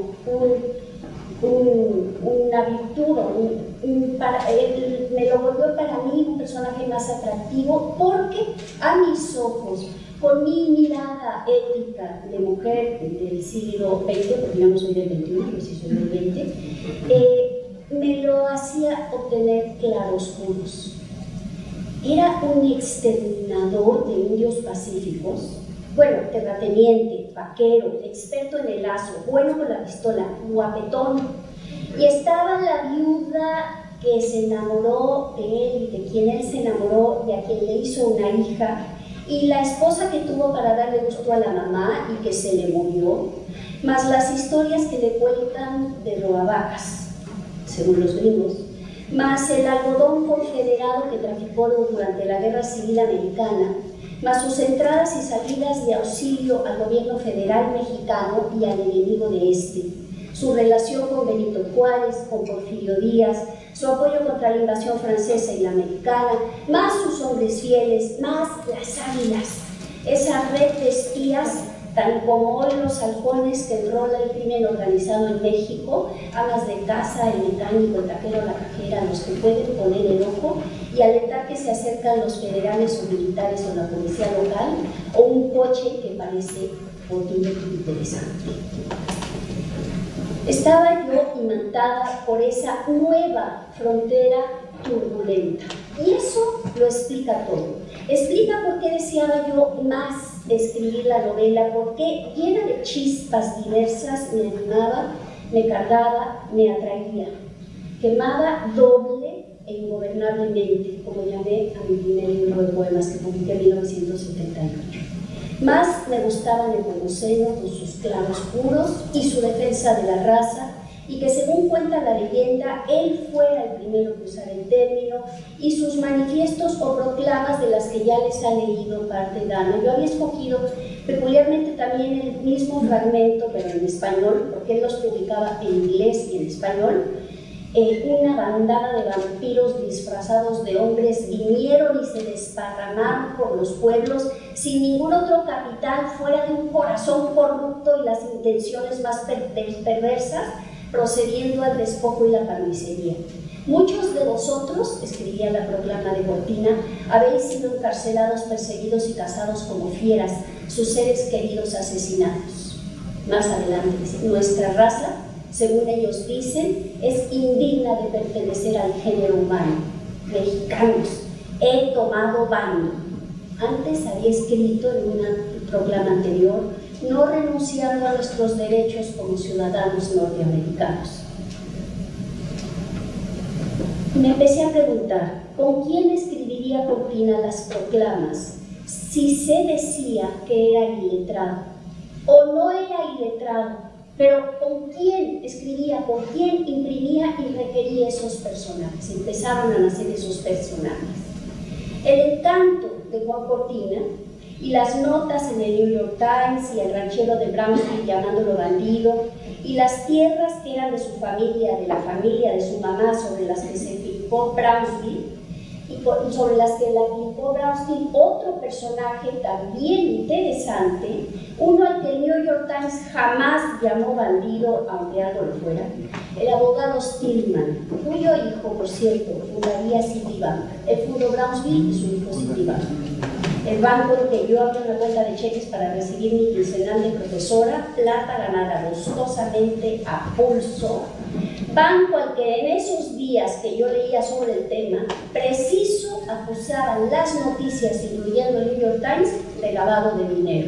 una virtud, me lo volvió para mí un personaje más atractivo porque a mis ojos, con mi mirada ética de mujer del siglo XX, porque yo no soy del XXI, yo sí soy del XX, me lo hacía obtener claroscuros. Era un exterminador de indios pacíficos, bueno, terrateniente, vaquero, experto en el lazo, bueno con la pistola, guapetón. Y estaba la viuda que se enamoró de él y de quien él se enamoró y a quien le hizo una hija, y la esposa que tuvo para darle gusto a la mamá y que se le murió, más las historias que le cuentan de robavacas, según los gringos, más el algodón confederado que traficó durante la Guerra Civil Americana, más sus entradas y salidas de auxilio al gobierno federal mexicano y al enemigo de este, su relación con Benito Juárez, con Porfirio Díaz, su apoyo contra la invasión francesa y la americana, más sus hombres fieles, más las águilas, esa red de espías, tan como hoy los halcones que enrola el crimen organizado en México, amas de casa, el mecánico, el taquero, la cajera, los que pueden poner el ojo y alentar que se acercan los federales o militares o la policía local, o un coche que parece botín interesante. Estaba yo imantada por esa nueva frontera turbulenta. Y eso lo explica todo. Explica por qué deseaba yo más escribir la novela, por qué llena de chispas diversas me animaba, me cargaba, me atraía. Quemaba doble e ingobernablemente, como llamé a mi primer libro de poemas que publiqué en 1978. Más me gustaba Nepomuceno con sus claroscuros y su defensa de la raza, y que según cuenta la leyenda, él fuera el primero que usara el término, y sus manifiestos o proclamas de las que ya les ha leído parte Dana. Yo había escogido peculiarmente también el mismo fragmento, pero en español, porque él los publicaba en inglés y en español. Una bandada de vampiros disfrazados de hombres vinieron y se desparramaron por los pueblos sin ningún otro capital fuera de un corazón corrupto y las intenciones más perversas, procediendo al despojo y la carnicería. Muchos de vosotros, escribía la proclama de Cortina, habéis sido encarcelados, perseguidos y cazados como fieras, sus seres queridos asesinados. Más adelante dice, nuestra raza, según ellos dicen, es indigna de pertenecer al género humano. Mexicanos, he tomado bando. Antes había escrito en una proclama anterior, no renunciando a nuestros derechos como ciudadanos norteamericanos. Me empecé a preguntar, ¿con quién escribiría Cortina las proclamas si se decía que era iletrado? ¿O no era iletrado? Pero ¿con quién escribía? ¿Con quién imprimía y requería esos personajes? Empezaron a nacer esos personajes. El encanto de Juan Cortina y las notas en el New York Times y el ranchero de Brownsville llamándolo bandido y las tierras que eran de su familia, de la familia de su mamá, sobre las que se fijó Brownsville y sobre las que la fijó Brownsville, otro personaje también interesante, uno al que el New York Times jamás llamó bandido, aunque algo lo fuera, el abogado Stillman, cuyo hijo, por cierto, fundaría Citibank. Él fundó Brownsville y su hijo Citibank. El banco en que yo abro una cuenta de cheques para recibir mi quincenal de profesora, plata ganada gustosamente a pulso, banco al que en esos días que yo leía sobre el tema, preciso acusaban las noticias, incluyendo el New York Times, de lavado de dinero.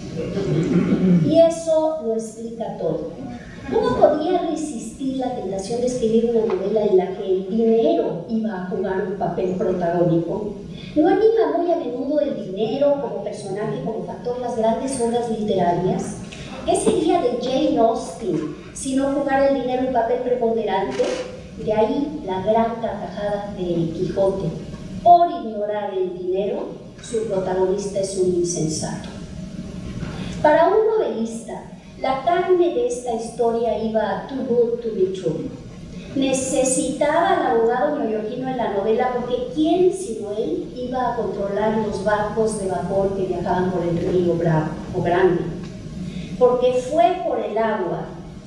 Y eso lo explica todo. ¿Cómo podía resistir la tentación de escribir una novela en la que el dinero iba a jugar un papel protagónico? ¿No anima muy a menudo el dinero como personaje, como factor en las grandes obras literarias? ¿Qué sería de Jane Austen si no jugara el dinero un papel preponderante? De ahí la gran carcajada de El Quijote. Por ignorar el dinero, su protagonista es un insensato. Para un novelista, la carne de esta historia iba too good to be true. Necesitaba al abogado neoyorquino en la novela porque ¿quién sino él iba a controlar los barcos de vapor que viajaban por el río Bravo o Grande? Porque fue por el agua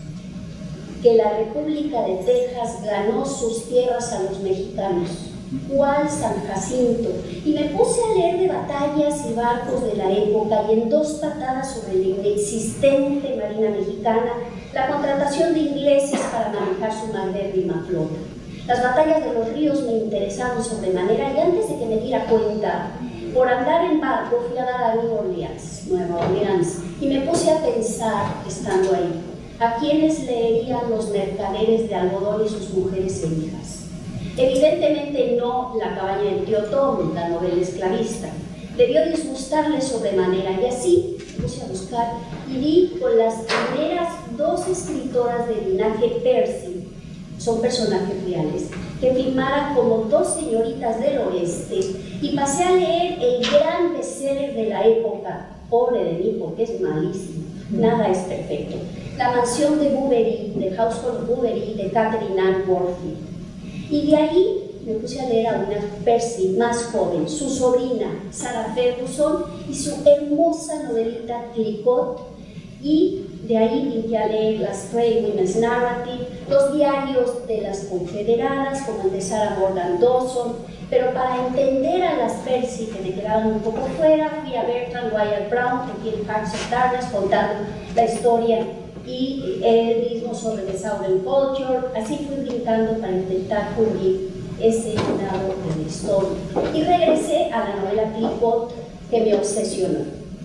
que la República de Texas ganó sus tierras a los mexicanos. ¿Cuál San Jacinto? Y me puse a leer de batallas y barcos de la época y en dos patadas sobre la inexistente Marina Mexicana, la contratación de ingleses para manejar su magnífica flota. Las batallas de los ríos me interesaron sobremanera y antes de que me diera cuenta, por andar en barco fui a dar a Nueva Orleans, y me puse a pensar, estando ahí, a quiénes leerían los mercaderes de algodón y sus mujeres e hijas. Evidentemente no La cabaña del tío Tom, la novela esclavista. Debió disgustarle sobremanera y así me puse a buscar y di con las primeras dos escritoras de linaje Percy, son personajes reales, que firmaran como dos señoritas del oeste y pasé a leer el gran bestseller de la época, pobre de mí porque es malísimo, nada es perfecto, La mansión de Bouverie, The Household Bouverie, de Catherine Ann Worthy. Y de ahí me puse a leer a una Percy más joven, su sobrina Sarah Ferguson y su hermosa novelita Cliquot, y de ahí vine a leer las Stray Women's Narrative, los diarios de las confederadas como el de Sarah Morgan Dawson, pero para entender a las Percy que me quedaban un poco fuera, fui a Bertrand Wyatt Brown, que tiene Hearts of Darkness, contando la historia y él mismo sobre The Southern Culture. Así fui brincando para intentar cubrir ese lado de la historia. Y regresé a la novela Cliquot, que me obsesionó.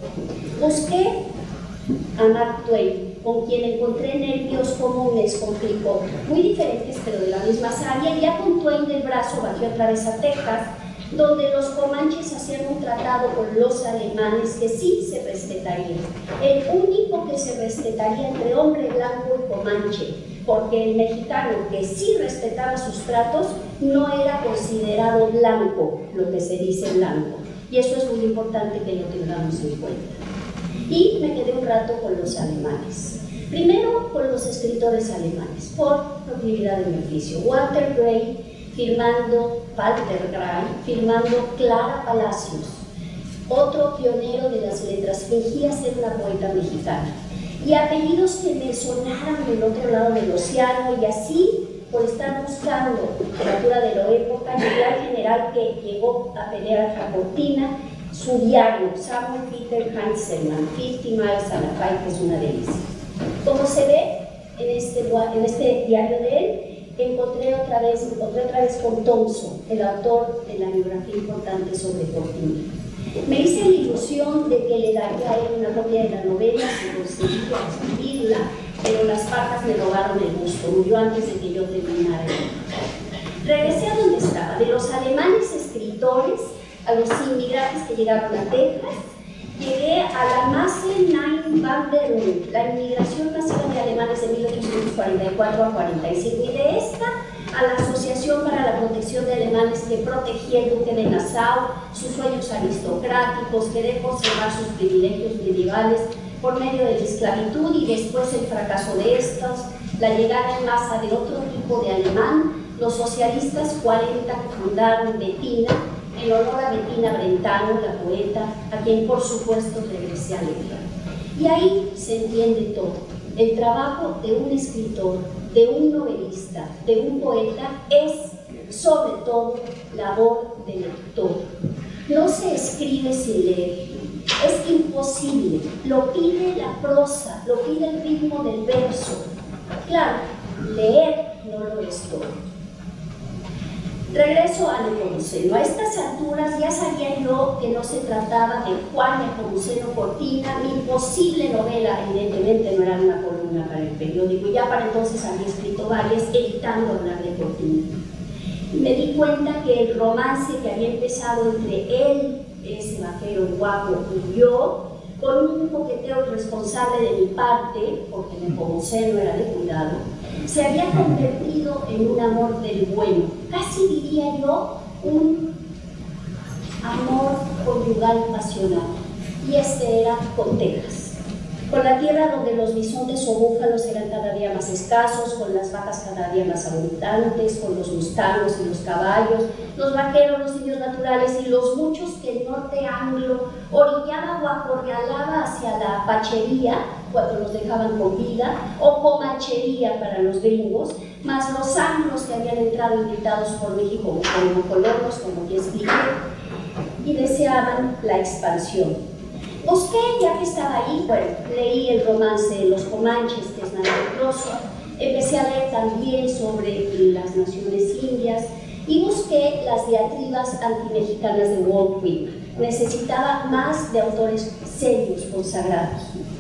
Busqué a Mark Twain, con quien encontré nervios comunes con Cliquot, muy diferentes pero de la misma savia. Ya con Twain del brazo bajé otra vez a Texas, donde los comanches hacían un tratado con los alemanes que sí se respetaría, el único que se respetaría entre hombre blanco y comanche, porque el mexicano que sí respetaba sus tratos no era considerado blanco, lo que se dice blanco, y eso es muy importante que lo tengamos en cuenta. Y me quedé un rato con los alemanes. Primero con los escritores alemanes, por proclividad de mi oficio. Walter Gray firmando, Walter Gray firmando Clara Palacios, otro pionero de las letras, fingía ser una poeta mexicana. Y apellidos que me sonaran del otro lado del océano, y así, por estar buscando literatura de la época, llegué al general que llegó a pelear a Cortina, su diario, Samuel Peter Heinzelmann, 50 Miles and a Fight, que es una delicia. Como se ve en este diario de él, encontré otra vez con Thompson, el autor de la biografía importante sobre Cortina. Me hice la ilusión emoción de que le daría a él una copia de la novela si conseguía escribirla, pero las patas me robaron el gusto, murió antes de que yo terminara el libro. Regresé a donde estaba, de los alemanes escritores a los inmigrantes que llegaron a Texas. Llegué a la Masse-Nein-Wanderung, la inmigración masiva de alemanes de 1844 a 45, y de esta a la Asociación para la Protección de Alemanes que protegía el duque de Nassau, sus sueños aristocráticos, querer conservar sus privilegios medievales por medio de la esclavitud y después el fracaso de estos, la llegada en masa de otro tipo de alemán, los socialistas 40 que fundaron Bettina, en honor a Bettina Brentano, la poeta, a quien por supuesto regresé a leer. Y ahí se entiende todo. El trabajo de un escritor, de un novelista, de un poeta es sobre todo labor de lector. No se escribe sin leer, es imposible, lo pide la prosa, lo pide el ritmo del verso. Claro, leer no lo es todo. Regreso a Nepomuceno. A estas alturas ya sabía yo que no se trataba de Juan Nepomuceno Cortina, mi posible novela, evidentemente no era una columna para el periódico, y ya para entonces había escrito varias, evitando hablar de Cortina. Y me di cuenta que el romance que había empezado entre él, ese vaquero guapo, y yo, con un coqueteo irresponsable de mi parte, porque Nepomuceno era de cuidado, se había convertido en un amor del bueno, casi diría yo, un amor conyugal pasional. Y este era con Texas, con la tierra donde los bisontes o búfalos eran cada día más escasos, con las vacas cada día más abundantes, con los mustangos y los caballos, los vaqueros, los indios naturales y los muchos que el norte anglo orillaba o acorralaba hacia la pachería cuando los dejaban con vida, o comachería para los gringos, más los anglos que habían entrado invitados por México como colonos, como ya expliqué, y deseaban la expansión. Busqué, ya que estaba ahí, bueno, leí el romance de los Comanches, que es maravilloso, empecé a leer también sobre las naciones indias y busqué las diatribas antimexicanas de Walt Whitman. Necesitaba más de autores serios, consagrados.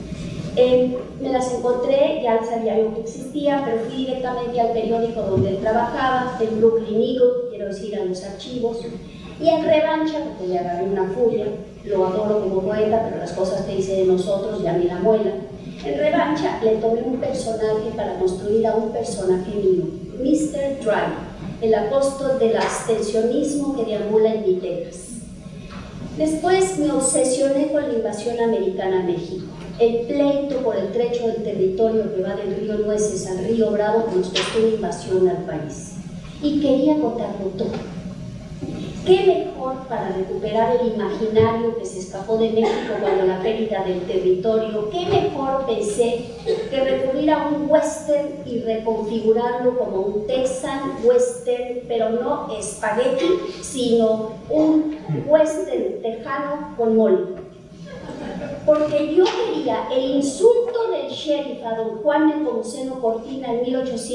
Me las encontré, ya sabía yo que existían, pero fui directamente al periódico donde él trabajaba, el Brooklyn Eagle, quiero decir, a los archivos, y en revancha, porque le agarré una furia, lo adoro como poeta, pero las cosas que dice de nosotros ya me la muelan. En revancha, le tomé un personaje para construir a un personaje mío, Mr. Dry, el apóstol del abstencionismo que deambula en mi Texas. Después me obsesioné con la invasión americana a México, el pleito por el trecho del territorio que va del río Nueces al río Bravo que nos costó una invasión al país. Y quería contarlo todo. ¿Qué mejor para recuperar el imaginario que se escapó de México cuando la pérdida del territorio? ¿Qué mejor pensé que recurrir a un western y reconfigurarlo como un texan western, pero no espagueti, sino un western tejano con mole? Porque yo quería el insulto del sheriff a don Juan Nepomuceno Cortina en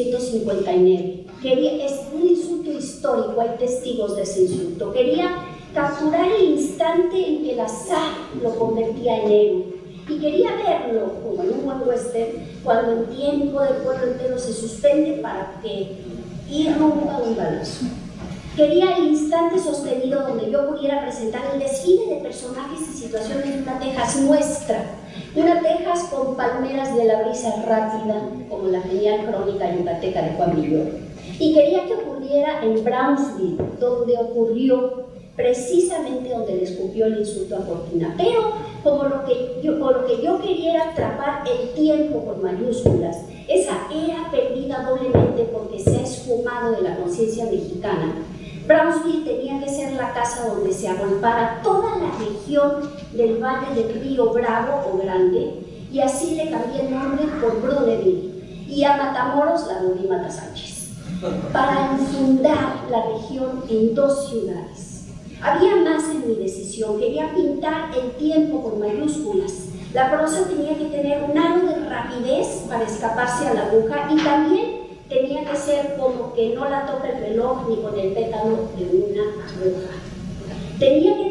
1859. Es un insulto histórico, hay testigos de ese insulto. Quería capturar el instante en que el azar lo convertía en héroe. Y quería verlo, como en un buen western, cuando el tiempo del pueblo entero se suspende para que irrumpa un balazo. Quería el instante sostenido donde yo pudiera presentar el desfile de personajes y situaciones de una Texas nuestra, una Texas con palmeras de la brisa rápida, como la genial crónica yucateca de Juan Villoro. Y quería que ocurriera en Brownsville, donde ocurrió precisamente donde le escupió el insulto a Cortina. Pero como lo que yo quería era atrapar el tiempo con mayúsculas, esa era perdida doblemente porque se ha esfumado de la conciencia mexicana. Brownsville tenía que ser la casa donde se agolpara toda la región del valle del río Bravo o Grande, y así le cambié el nombre por Bruneville, y a Matamoros la volví Mata Sánchez, para infundar la región en dos ciudades. Había más en mi decisión, quería pintar el tiempo con mayúsculas. La prosa tenía que tener un halo de rapidez para escaparse a la aguja, y también tenía que ser como que no la toca el reloj ni con el pétalo de una aguja. Tenía que tener dos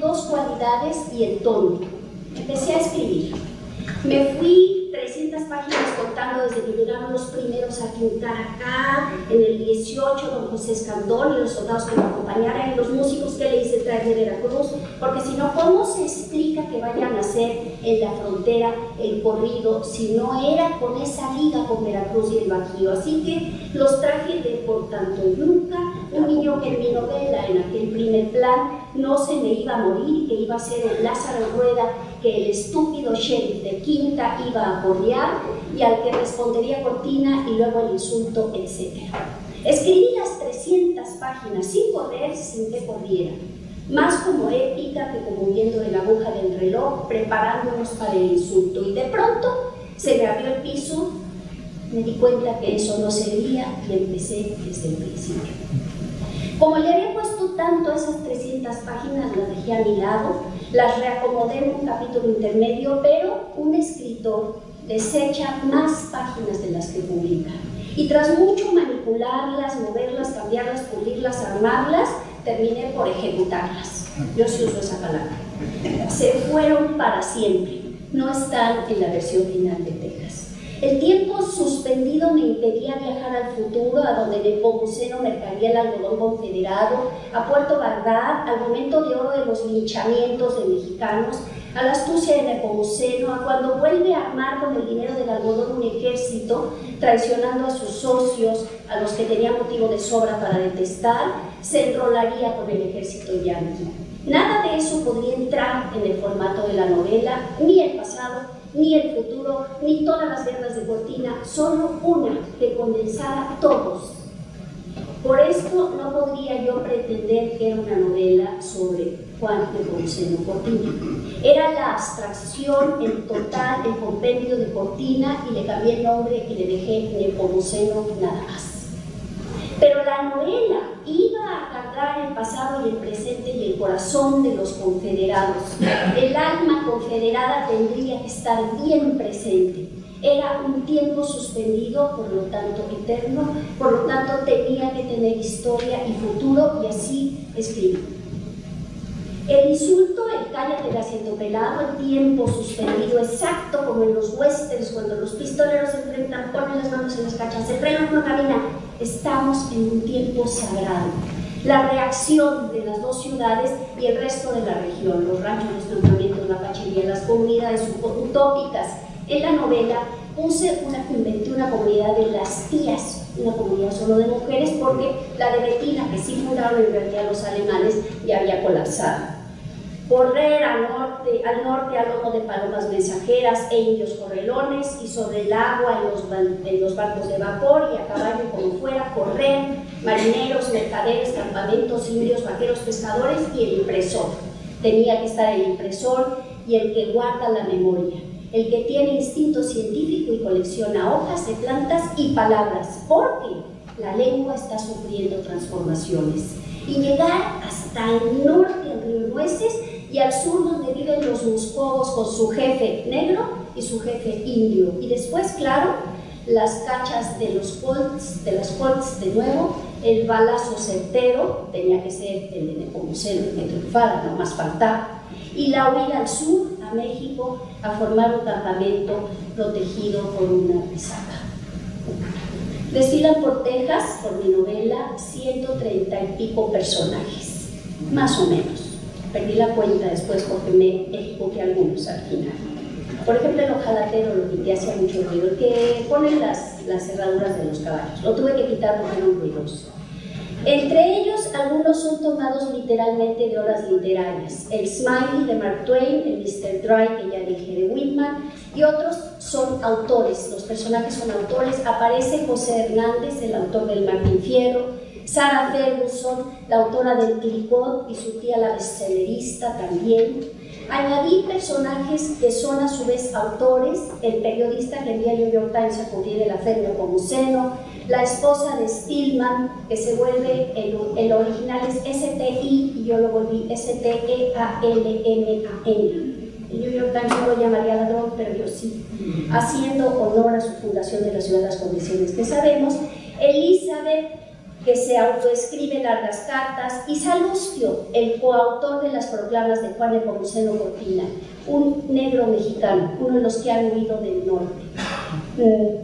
dos cualidades y el tono. Empecé a escribir. Me fui 300 páginas contando desde que llegaron los primeros a quintar acá, en el 18, don José Escandón y los soldados que me acompañaran y los músicos que le hice traer de Veracruz, porque si no, ¿cómo se explica que vayan a hacer en la frontera el corrido si no era con esa liga con Veracruz y el Bajío? Así que los traje de Por tanto nunca, un niño que en mi novela, en aquel primer plan, no se me iba a morir y que iba a ser el Lázaro Rueda que el estúpido sheriff de Quinta iba a aporrear y al que respondería Cortina y luego el insulto, etc. Escribí las 300 páginas sin correr, sin que corriera, más como épica que como viendo de la aguja del reloj, preparándonos para el insulto. Y de pronto se me abrió el piso, me di cuenta que eso no servía y empecé desde el principio. Como le había puesto tanto a esas 300 páginas, las dejé a mi lado, las reacomodé en un capítulo intermedio, pero un escritor desecha más páginas de las que publica. Y tras mucho manipularlas, moverlas, cambiarlas, pulirlas, armarlas, terminé por ejecutarlas. Yo sí uso esa palabra. Se fueron para siempre. No están en la versión final de Texas. El tiempo suspendido me impedía viajar al futuro, a donde Nepomuceno mercaría el algodón confederado, a Puerto Bagdad, al momento de oro de los linchamientos de mexicanos, a la astucia de Nepomuceno, a cuando vuelve a armar con el dinero del algodón un ejército, traicionando a sus socios, a los que tenía motivo de sobra para detestar, se enrolaría con el ejército yanqui. Nada de eso podría entrar en el formato de la novela, ni el pasado, ni el futuro, ni todas las guerras de Cortina, solo una que condensara todos. Por esto no podría yo pretender que era una novela sobre Juan Nepomuceno Cortina. Era la abstracción, en total, el compendio de Cortina, y le cambié el nombre y le dejé Nepomuceno nada más. Pero la novela iba a cargar el pasado y el presente y el corazón de los confederados. El alma confederada tendría que estar bien presente. Era un tiempo suspendido, por lo tanto eterno, por lo tanto tenía que tener historia y futuro, y así escribí. El insulto, el cállate de asiento pelado, el tiempo suspendido, exacto como en los westerns, cuando los pistoleros se enfrentan, ponen las manos en las cachas, se frenan una cabina. Estamos en un tiempo sagrado. La reacción de las dos ciudades y el resto de la región, los ranchos, los campamentos, la cachería, las comunidades utópicas. En la novela inventé una comunidad de las tías, una comunidad solo de mujeres, porque la de Betina, que sí fundaron en realidad los alemanes, ya había colapsado. Correr al norte a lomo de palomas mensajeras e indios correlones, y sobre el agua en los barcos de vapor, y a caballo como fuera, correr, marineros, mercaderes, campamentos, indios, vaqueros, pescadores, y el impresor. Tenía que estar el impresor y el que guarda la memoria, el que tiene instinto científico y colecciona hojas de plantas y palabras, porque la lengua está sufriendo transformaciones. Y llegar hasta el norte, al río Nueces, y al sur, donde viven los muscovos con su jefe negro y su jefe indio. Y después, claro, las cachas de los Colts, de nuevo, el balazo certero, tenía que ser el de Nepomuceno, el que triunfara, no más faltaba. Y la huida al sur, a México, a formar un campamento protegido por una resaca. Desfilan por Texas, por mi novela, 130 y pico personajes, más o menos. Perdí la cuenta después porque me equivoqué algunos al final. Por ejemplo, el ojalatero, lo que hacía mucho ruido, el que pone las cerraduras de los caballos. Lo tuve que quitar porque eran ruidosos. Entre ellos, algunos son tomados literalmente de obras literarias. El Smiley de Mark Twain, el Mr. Dry, que ya dije, de Whitman, y otros son autores. Los personajes son autores. Aparece José Hernández, el autor del Martín Fierro, Sarah Ferguson, la autora del Clicquot, y su tía la bestsellerista también. Añadí personajes que son a su vez autores: el periodista que envía New York Times a cubrir el affair Nepomuceno, la esposa de Stillman, que se vuelve, el original es S-T-I y yo lo volví S-T-E-A-L-M-A-N. El New York Times no lo llamaría ladrón, pero yo sí, haciendo honor a su fundación de la ciudad de las condiciones que sabemos. Elizabeth que se autoescribe largas cartas, y Salustio, el coautor de las proclamas de Juan Nepomuceno Cortina, un negro mexicano, uno de los que han huido del norte.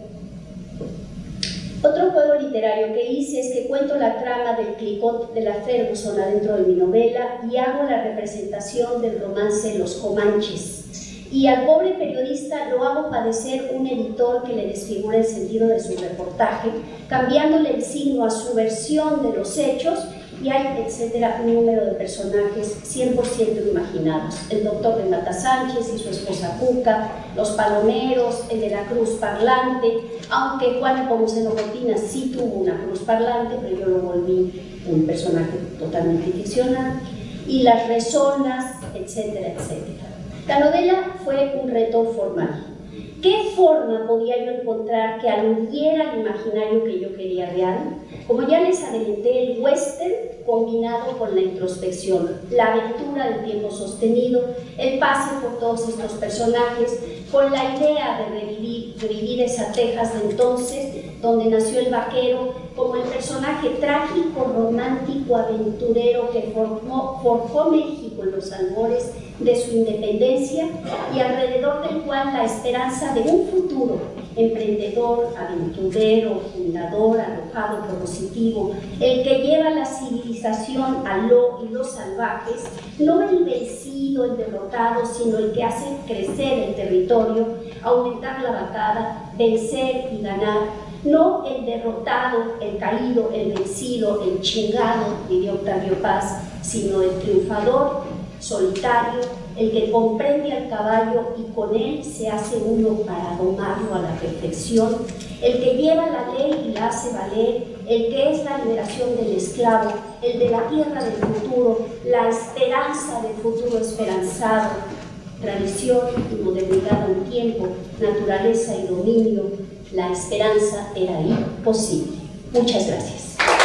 Otro juego literario que hice es que cuento la trama del Clicot de la Ferguson adentro de mi novela y hago la representación del romance Los Comanches. Y al pobre periodista lo hago padecer un editor que le desfigura el sentido de su reportaje, cambiándole el signo a su versión de los hechos, y hay, etcétera, un número de personajes 100% imaginados. El doctor Renata Sánchez y su esposa Cuca, los palomeros, el de la cruz parlante, aunque Juan Nepomuceno Cortina sí tuvo una cruz parlante, pero yo lo volví un personaje totalmente ficcional, y las resonas, etcétera, etcétera. La novela fue un reto formal. ¿Qué forma podía yo encontrar que aludiera al imaginario que yo quería real? Como ya les adelanté, el western combinado con la introspección, la aventura del tiempo sostenido, el pase por todos estos personajes, con la idea de revivir esa Texas de entonces, donde nació el vaquero, como el personaje trágico, romántico, aventurero que forjó México en los albores de su independencia, y alrededor del cual la esperanza de un futuro emprendedor, aventurero, fundador, arrojado, propositivo, el que lleva la civilización a lo y los salvajes, no el vencido, el derrotado, sino el que hace crecer el territorio, aumentar la batalla, vencer y ganar. No el derrotado, el caído, el vencido, el chingado, diría Octavio Paz, sino el triunfador, solitario, el que comprende al caballo y con él se hace uno para domarlo a la perfección, el que lleva la ley y la hace valer, el que es la liberación del esclavo, el de la tierra del futuro, la esperanza del futuro esperanzado, tradición y modernidad a un tiempo, naturaleza y dominio. La esperanza era ahí posible. Muchas gracias.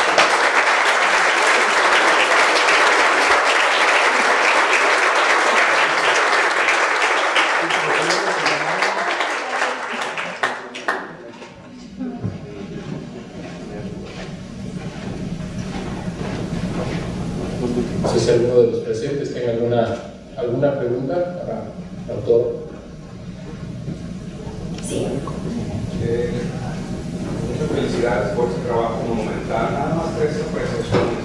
No sé si alguno de los presentes tenga alguna pregunta para el autor. Sí. Muchas felicidades por ese trabajo monumental. Nada más 3 apreciaciones.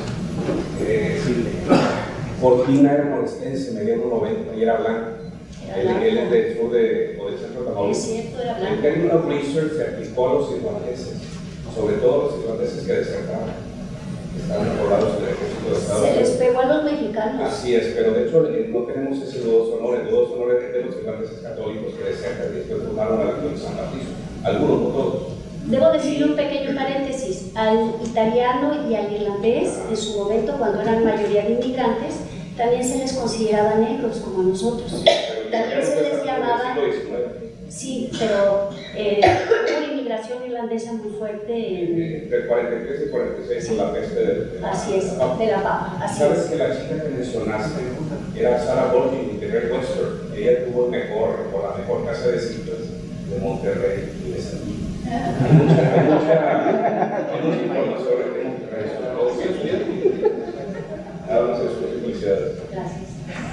Cortina era morestense, medía 1.90 y era blanco. Él es del sur o del centro de Tamaulipas. El término research se aplicó a los irlandeses, sobre todo los irlandeses que desertaron. Estaban acordados del ejército de Estados Unidos. Se les pegó a los mexicanos. Así es, pero de hecho no tenemos ese dudoso honor. El dudoso honor es de los irlandeses católicos que desertan y después formaron a la Acción de San Patricio. Algunos, no todos. Debo decirle un pequeño paréntesis. Al italiano y al irlandés, en su momento, cuando eran mayoría de inmigrantes, también se les consideraba negros como a nosotros. También se les llamaba... Sí, pero hubo una inmigración irlandesa muy fuerte entre el 43 y el 46 sí. Con la peste de así es, de la papa. Así ¿Sabes es. que la chica que mencionaste era Sarah Bolton de Red Western? Ella tuvo la mejor casa de citas de Monterrey y de San Luis. Hay mucha información de Monterrey. Nada más eso, felicidades. Gracias.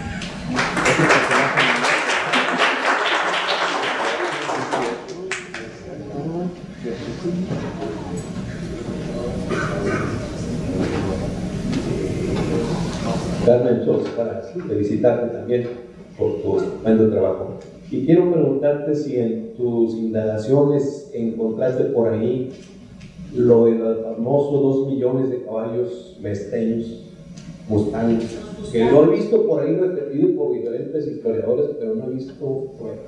Carmen, entonces, para felicitarte también por tu buen trabajo. Y quiero preguntarte si en tus indagaciones encontraste por ahí lo de los famosos 2 millones de caballos mesteños, Mustang, que lo he visto por ahí repetido por diferentes historiadores, pero no he visto pruebas.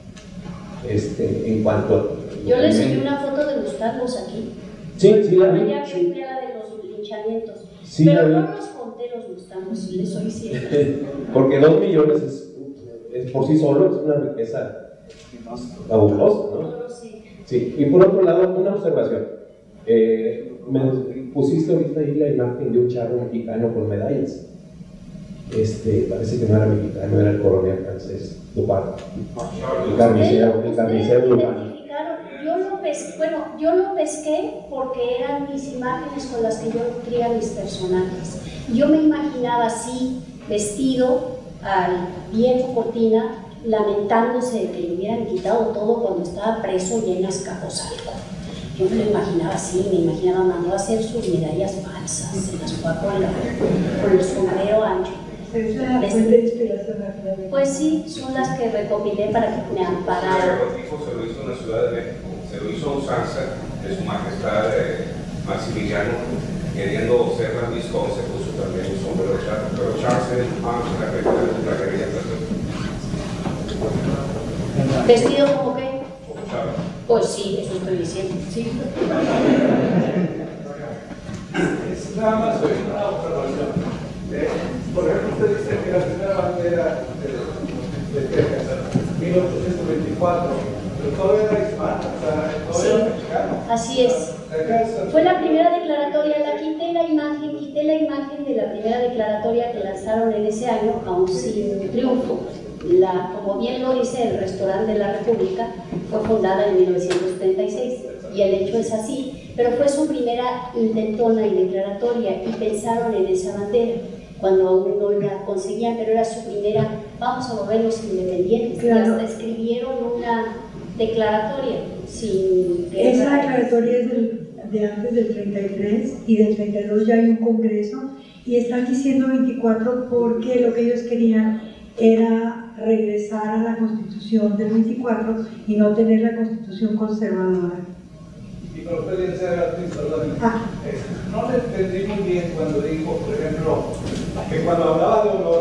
En cuanto a... Yo les subí una foto de Mustangos aquí. Sí, sí, la vi. Ya Sí. fui a la de los linchamientos. Sí, pero la vi. no los conté los Mustangos, les soy sincera. Porque 2 millones es por sí solo es una riqueza fabulosa, ¿no? No lo sé. Sí, y por otro lado, una observación. Me pusiste ahorita ahí la imagen de un charro mexicano con medallas. Parece que no era mexicano, era el coronel francés, Dupin. El carnicero Dupin. Yo lo yo lo pesqué porque eran mis imágenes con las que yo nutría mis personajes. Yo me imaginaba así, vestido al viejo Cortina, lamentándose de que le hubieran quitado todo cuando estaba preso y en Azcapotzalco. Yo me lo imaginaba así, me imaginaba mandando a hacer sus medallas falsas, se las fue con el sombrero ancho. Es la fuente de inspiración. Pues sí, son las que recopilé para que me ampararan. El logotipo se lo hizo en la Ciudad de México, se lo hizo a usanza de su majestad Maximiliano, queriendo ser la Luis XI, se puso también un sombrero chato, pero Charles la quería hacer. ¿Vestido como qué? Como Charles. Pues sí, eso estoy diciendo, sí. Es nada más una observación. Por ejemplo, usted dice que la primera bandera de Texas, 1824, pero todo era hispano, o sea, todo era mexicano. Así es. Fue la primera declaratoria, quité la imagen de la primera declaratoria que lanzaron en ese año, aún sin triunfo. Como bien lo dice el Restaurante de la República, fue fundada en 1936 y el hecho es así, pero fue su primera intentona y declaratoria y pensaron en esa bandera cuando aún no la conseguían, pero era su primera, vamos a volvernos independientes. Claro. Y hasta escribieron una declaratoria sin guerra. Esa declaratoria es de antes del 33 y del 32 ya hay un congreso y están diciendo 24 porque lo que ellos querían era regresar a la constitución del 24 y no tener la constitución conservadora. Y con experiencia de artista, no le entendí muy bien cuando dijo, por ejemplo, que cuando hablaba de honor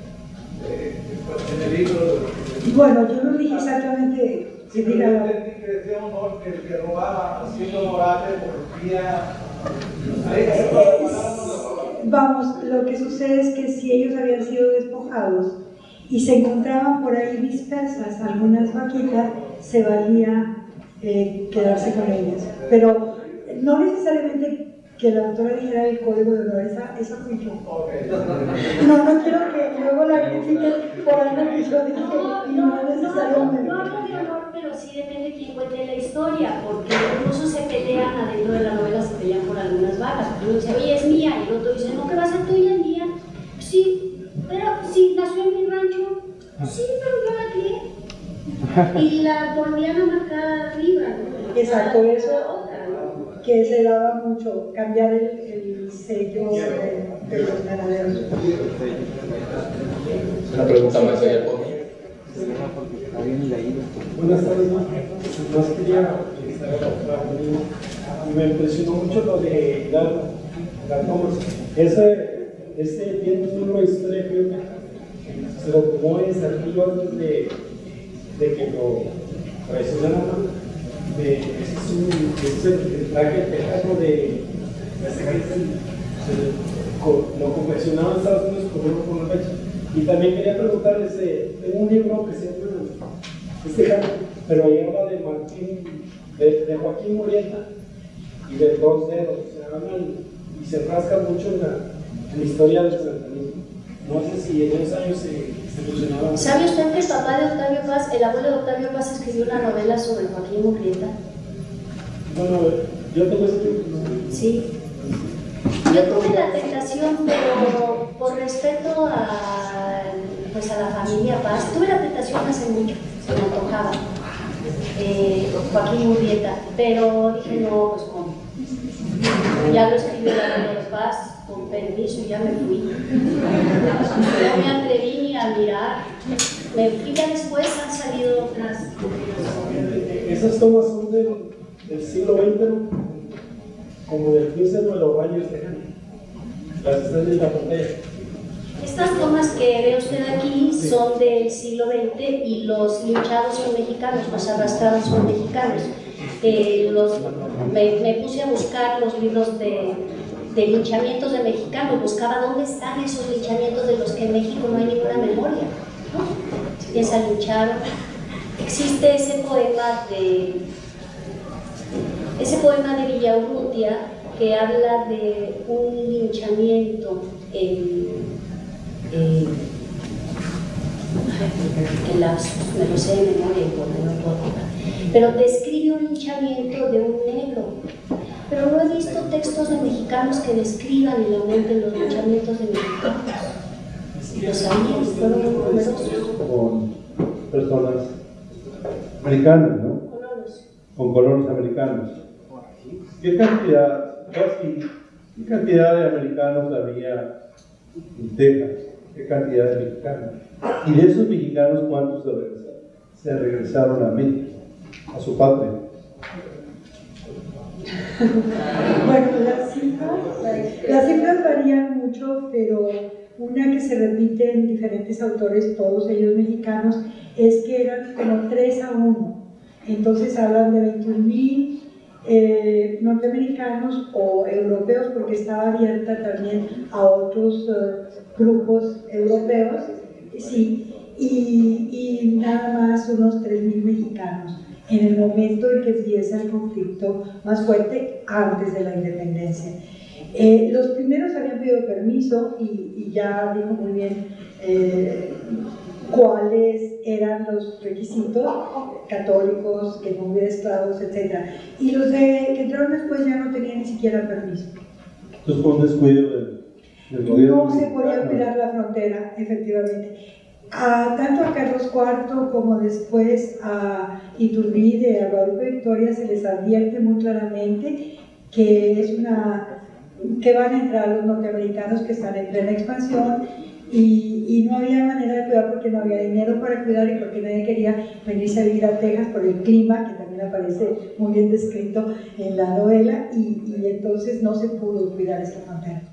en el libro. Bueno, yo no dije exactamente. Sí, pero yo entendí que decía honor, que el que robaba, haciendo honorable, volvía. Vamos, lo que sucede es que si ellos habían sido despojados y se encontraban por ahí dispersas algunas vaquitas, se valía quedarse con ellas. Pero no necesariamente que la autora dijera el código de honor, esa fui yo. No quiero que luego la critiquen por algo que yo dije y no necesariamente. No hablo de honor, pero sí depende de quién cuente la historia, porque incluso se pelean adentro de la novela, se pelean por algunas vacas. Uno dice, oye, es mía, y el otro dice, no, que va a ser tuya, es mía. Sí, pero si nació en mi rancho, sí, pero yo la crié. Y la volvían a marcar arriba, ¿no? Exacto, eso que se daba mucho, cambiar el sello de los ganaderos. Una pregunta más allá, por mí. Buenas tardes, más quería me impresionó mucho lo de dar nombres. Ese tiene un libro de historia que se lo tomó en Saltillo antes de que lo traicionaran. Ese es el traje tejano de lo confeccionaba en Estados Unidos con una fecha. Y también quería preguntarles, tengo un libro que se llama pero ahí habla de de Joaquín Murrieta y de Dos Dedos, se hablan y se rasca mucho en la historia del santanismo. No sé si en esos años se funcionaba. ¿Sabe usted que el papá de Octavio Paz, el abuelo de Octavio Paz, escribió una novela sobre Joaquín Murrieta? Bueno, yo tengo ese libro. Sí. Yo tuve la tentación, pero por respeto a la familia Paz, tuve la tentación hace mucho, se me antojaba. Joaquín Murrieta, pero dije no, pues cómo. Ya lo escribió el abuelo de Paz, con permiso, y ya me fui. No me atreví ni a mirar. Me fui, ya después han salido otras. Esas tomas son del siglo XX, ¿no? Como del 15 de los baños tejanos. Las están en la pantalla. Estas tomas que ve usted aquí son del siglo XX y los linchados son mexicanos, los arrastrados son mexicanos. Me puse a buscar los libros de linchamientos de mexicanos, buscaba dónde están esos linchamientos de los que en México no hay ninguna memoria, ¿no? Se piensa linchar. Existe ese poema de Villaurrutia que habla de un linchamiento qué lapsus, me lo sé de memoria y porque no puedo tocar. Pero describe un linchamiento de un negro. Pero no he visto textos de mexicanos que describan el aumento en los linchamientos de mexicanos. Los hay, fueron muy numerosos. Con personas americanas, ¿no? Colonos. Con colonos americanos. ¿Qué cantidad, casi, qué cantidad de americanos había en Texas? ¿Qué cantidad de mexicanos? Y de esos mexicanos, ¿cuántos se regresaron a México, a su patria? Bueno, las cifras varían mucho, pero una que se repite en diferentes autores, todos ellos mexicanos, es que eran como 3-1. Entonces hablan de 21,000 norteamericanos o europeos, porque estaba abierta también a otros grupos europeos, sí, y nada más unos 3,000 mexicanos en el momento en que empieza el conflicto más fuerte antes de la independencia. Los primeros habían pedido permiso y ya dijo muy bien cuáles eran los requisitos: católicos, que no hubiera esclavos, etc. Y los que entraron después ya no tenían ni siquiera permiso. Entonces fue un descuido del gobierno. No se podía cuidar la frontera, efectivamente. Tanto a Carlos IV como después a Iturbide, a Guadalupe Victoria, se les advierte muy claramente que van a entrar los norteamericanos que están en plena expansión, y no había manera de cuidar porque no había dinero para cuidar y porque nadie quería venirse a vivir a Texas por el clima, que también aparece muy bien descrito en la novela, y entonces no se pudo cuidar esta frontera.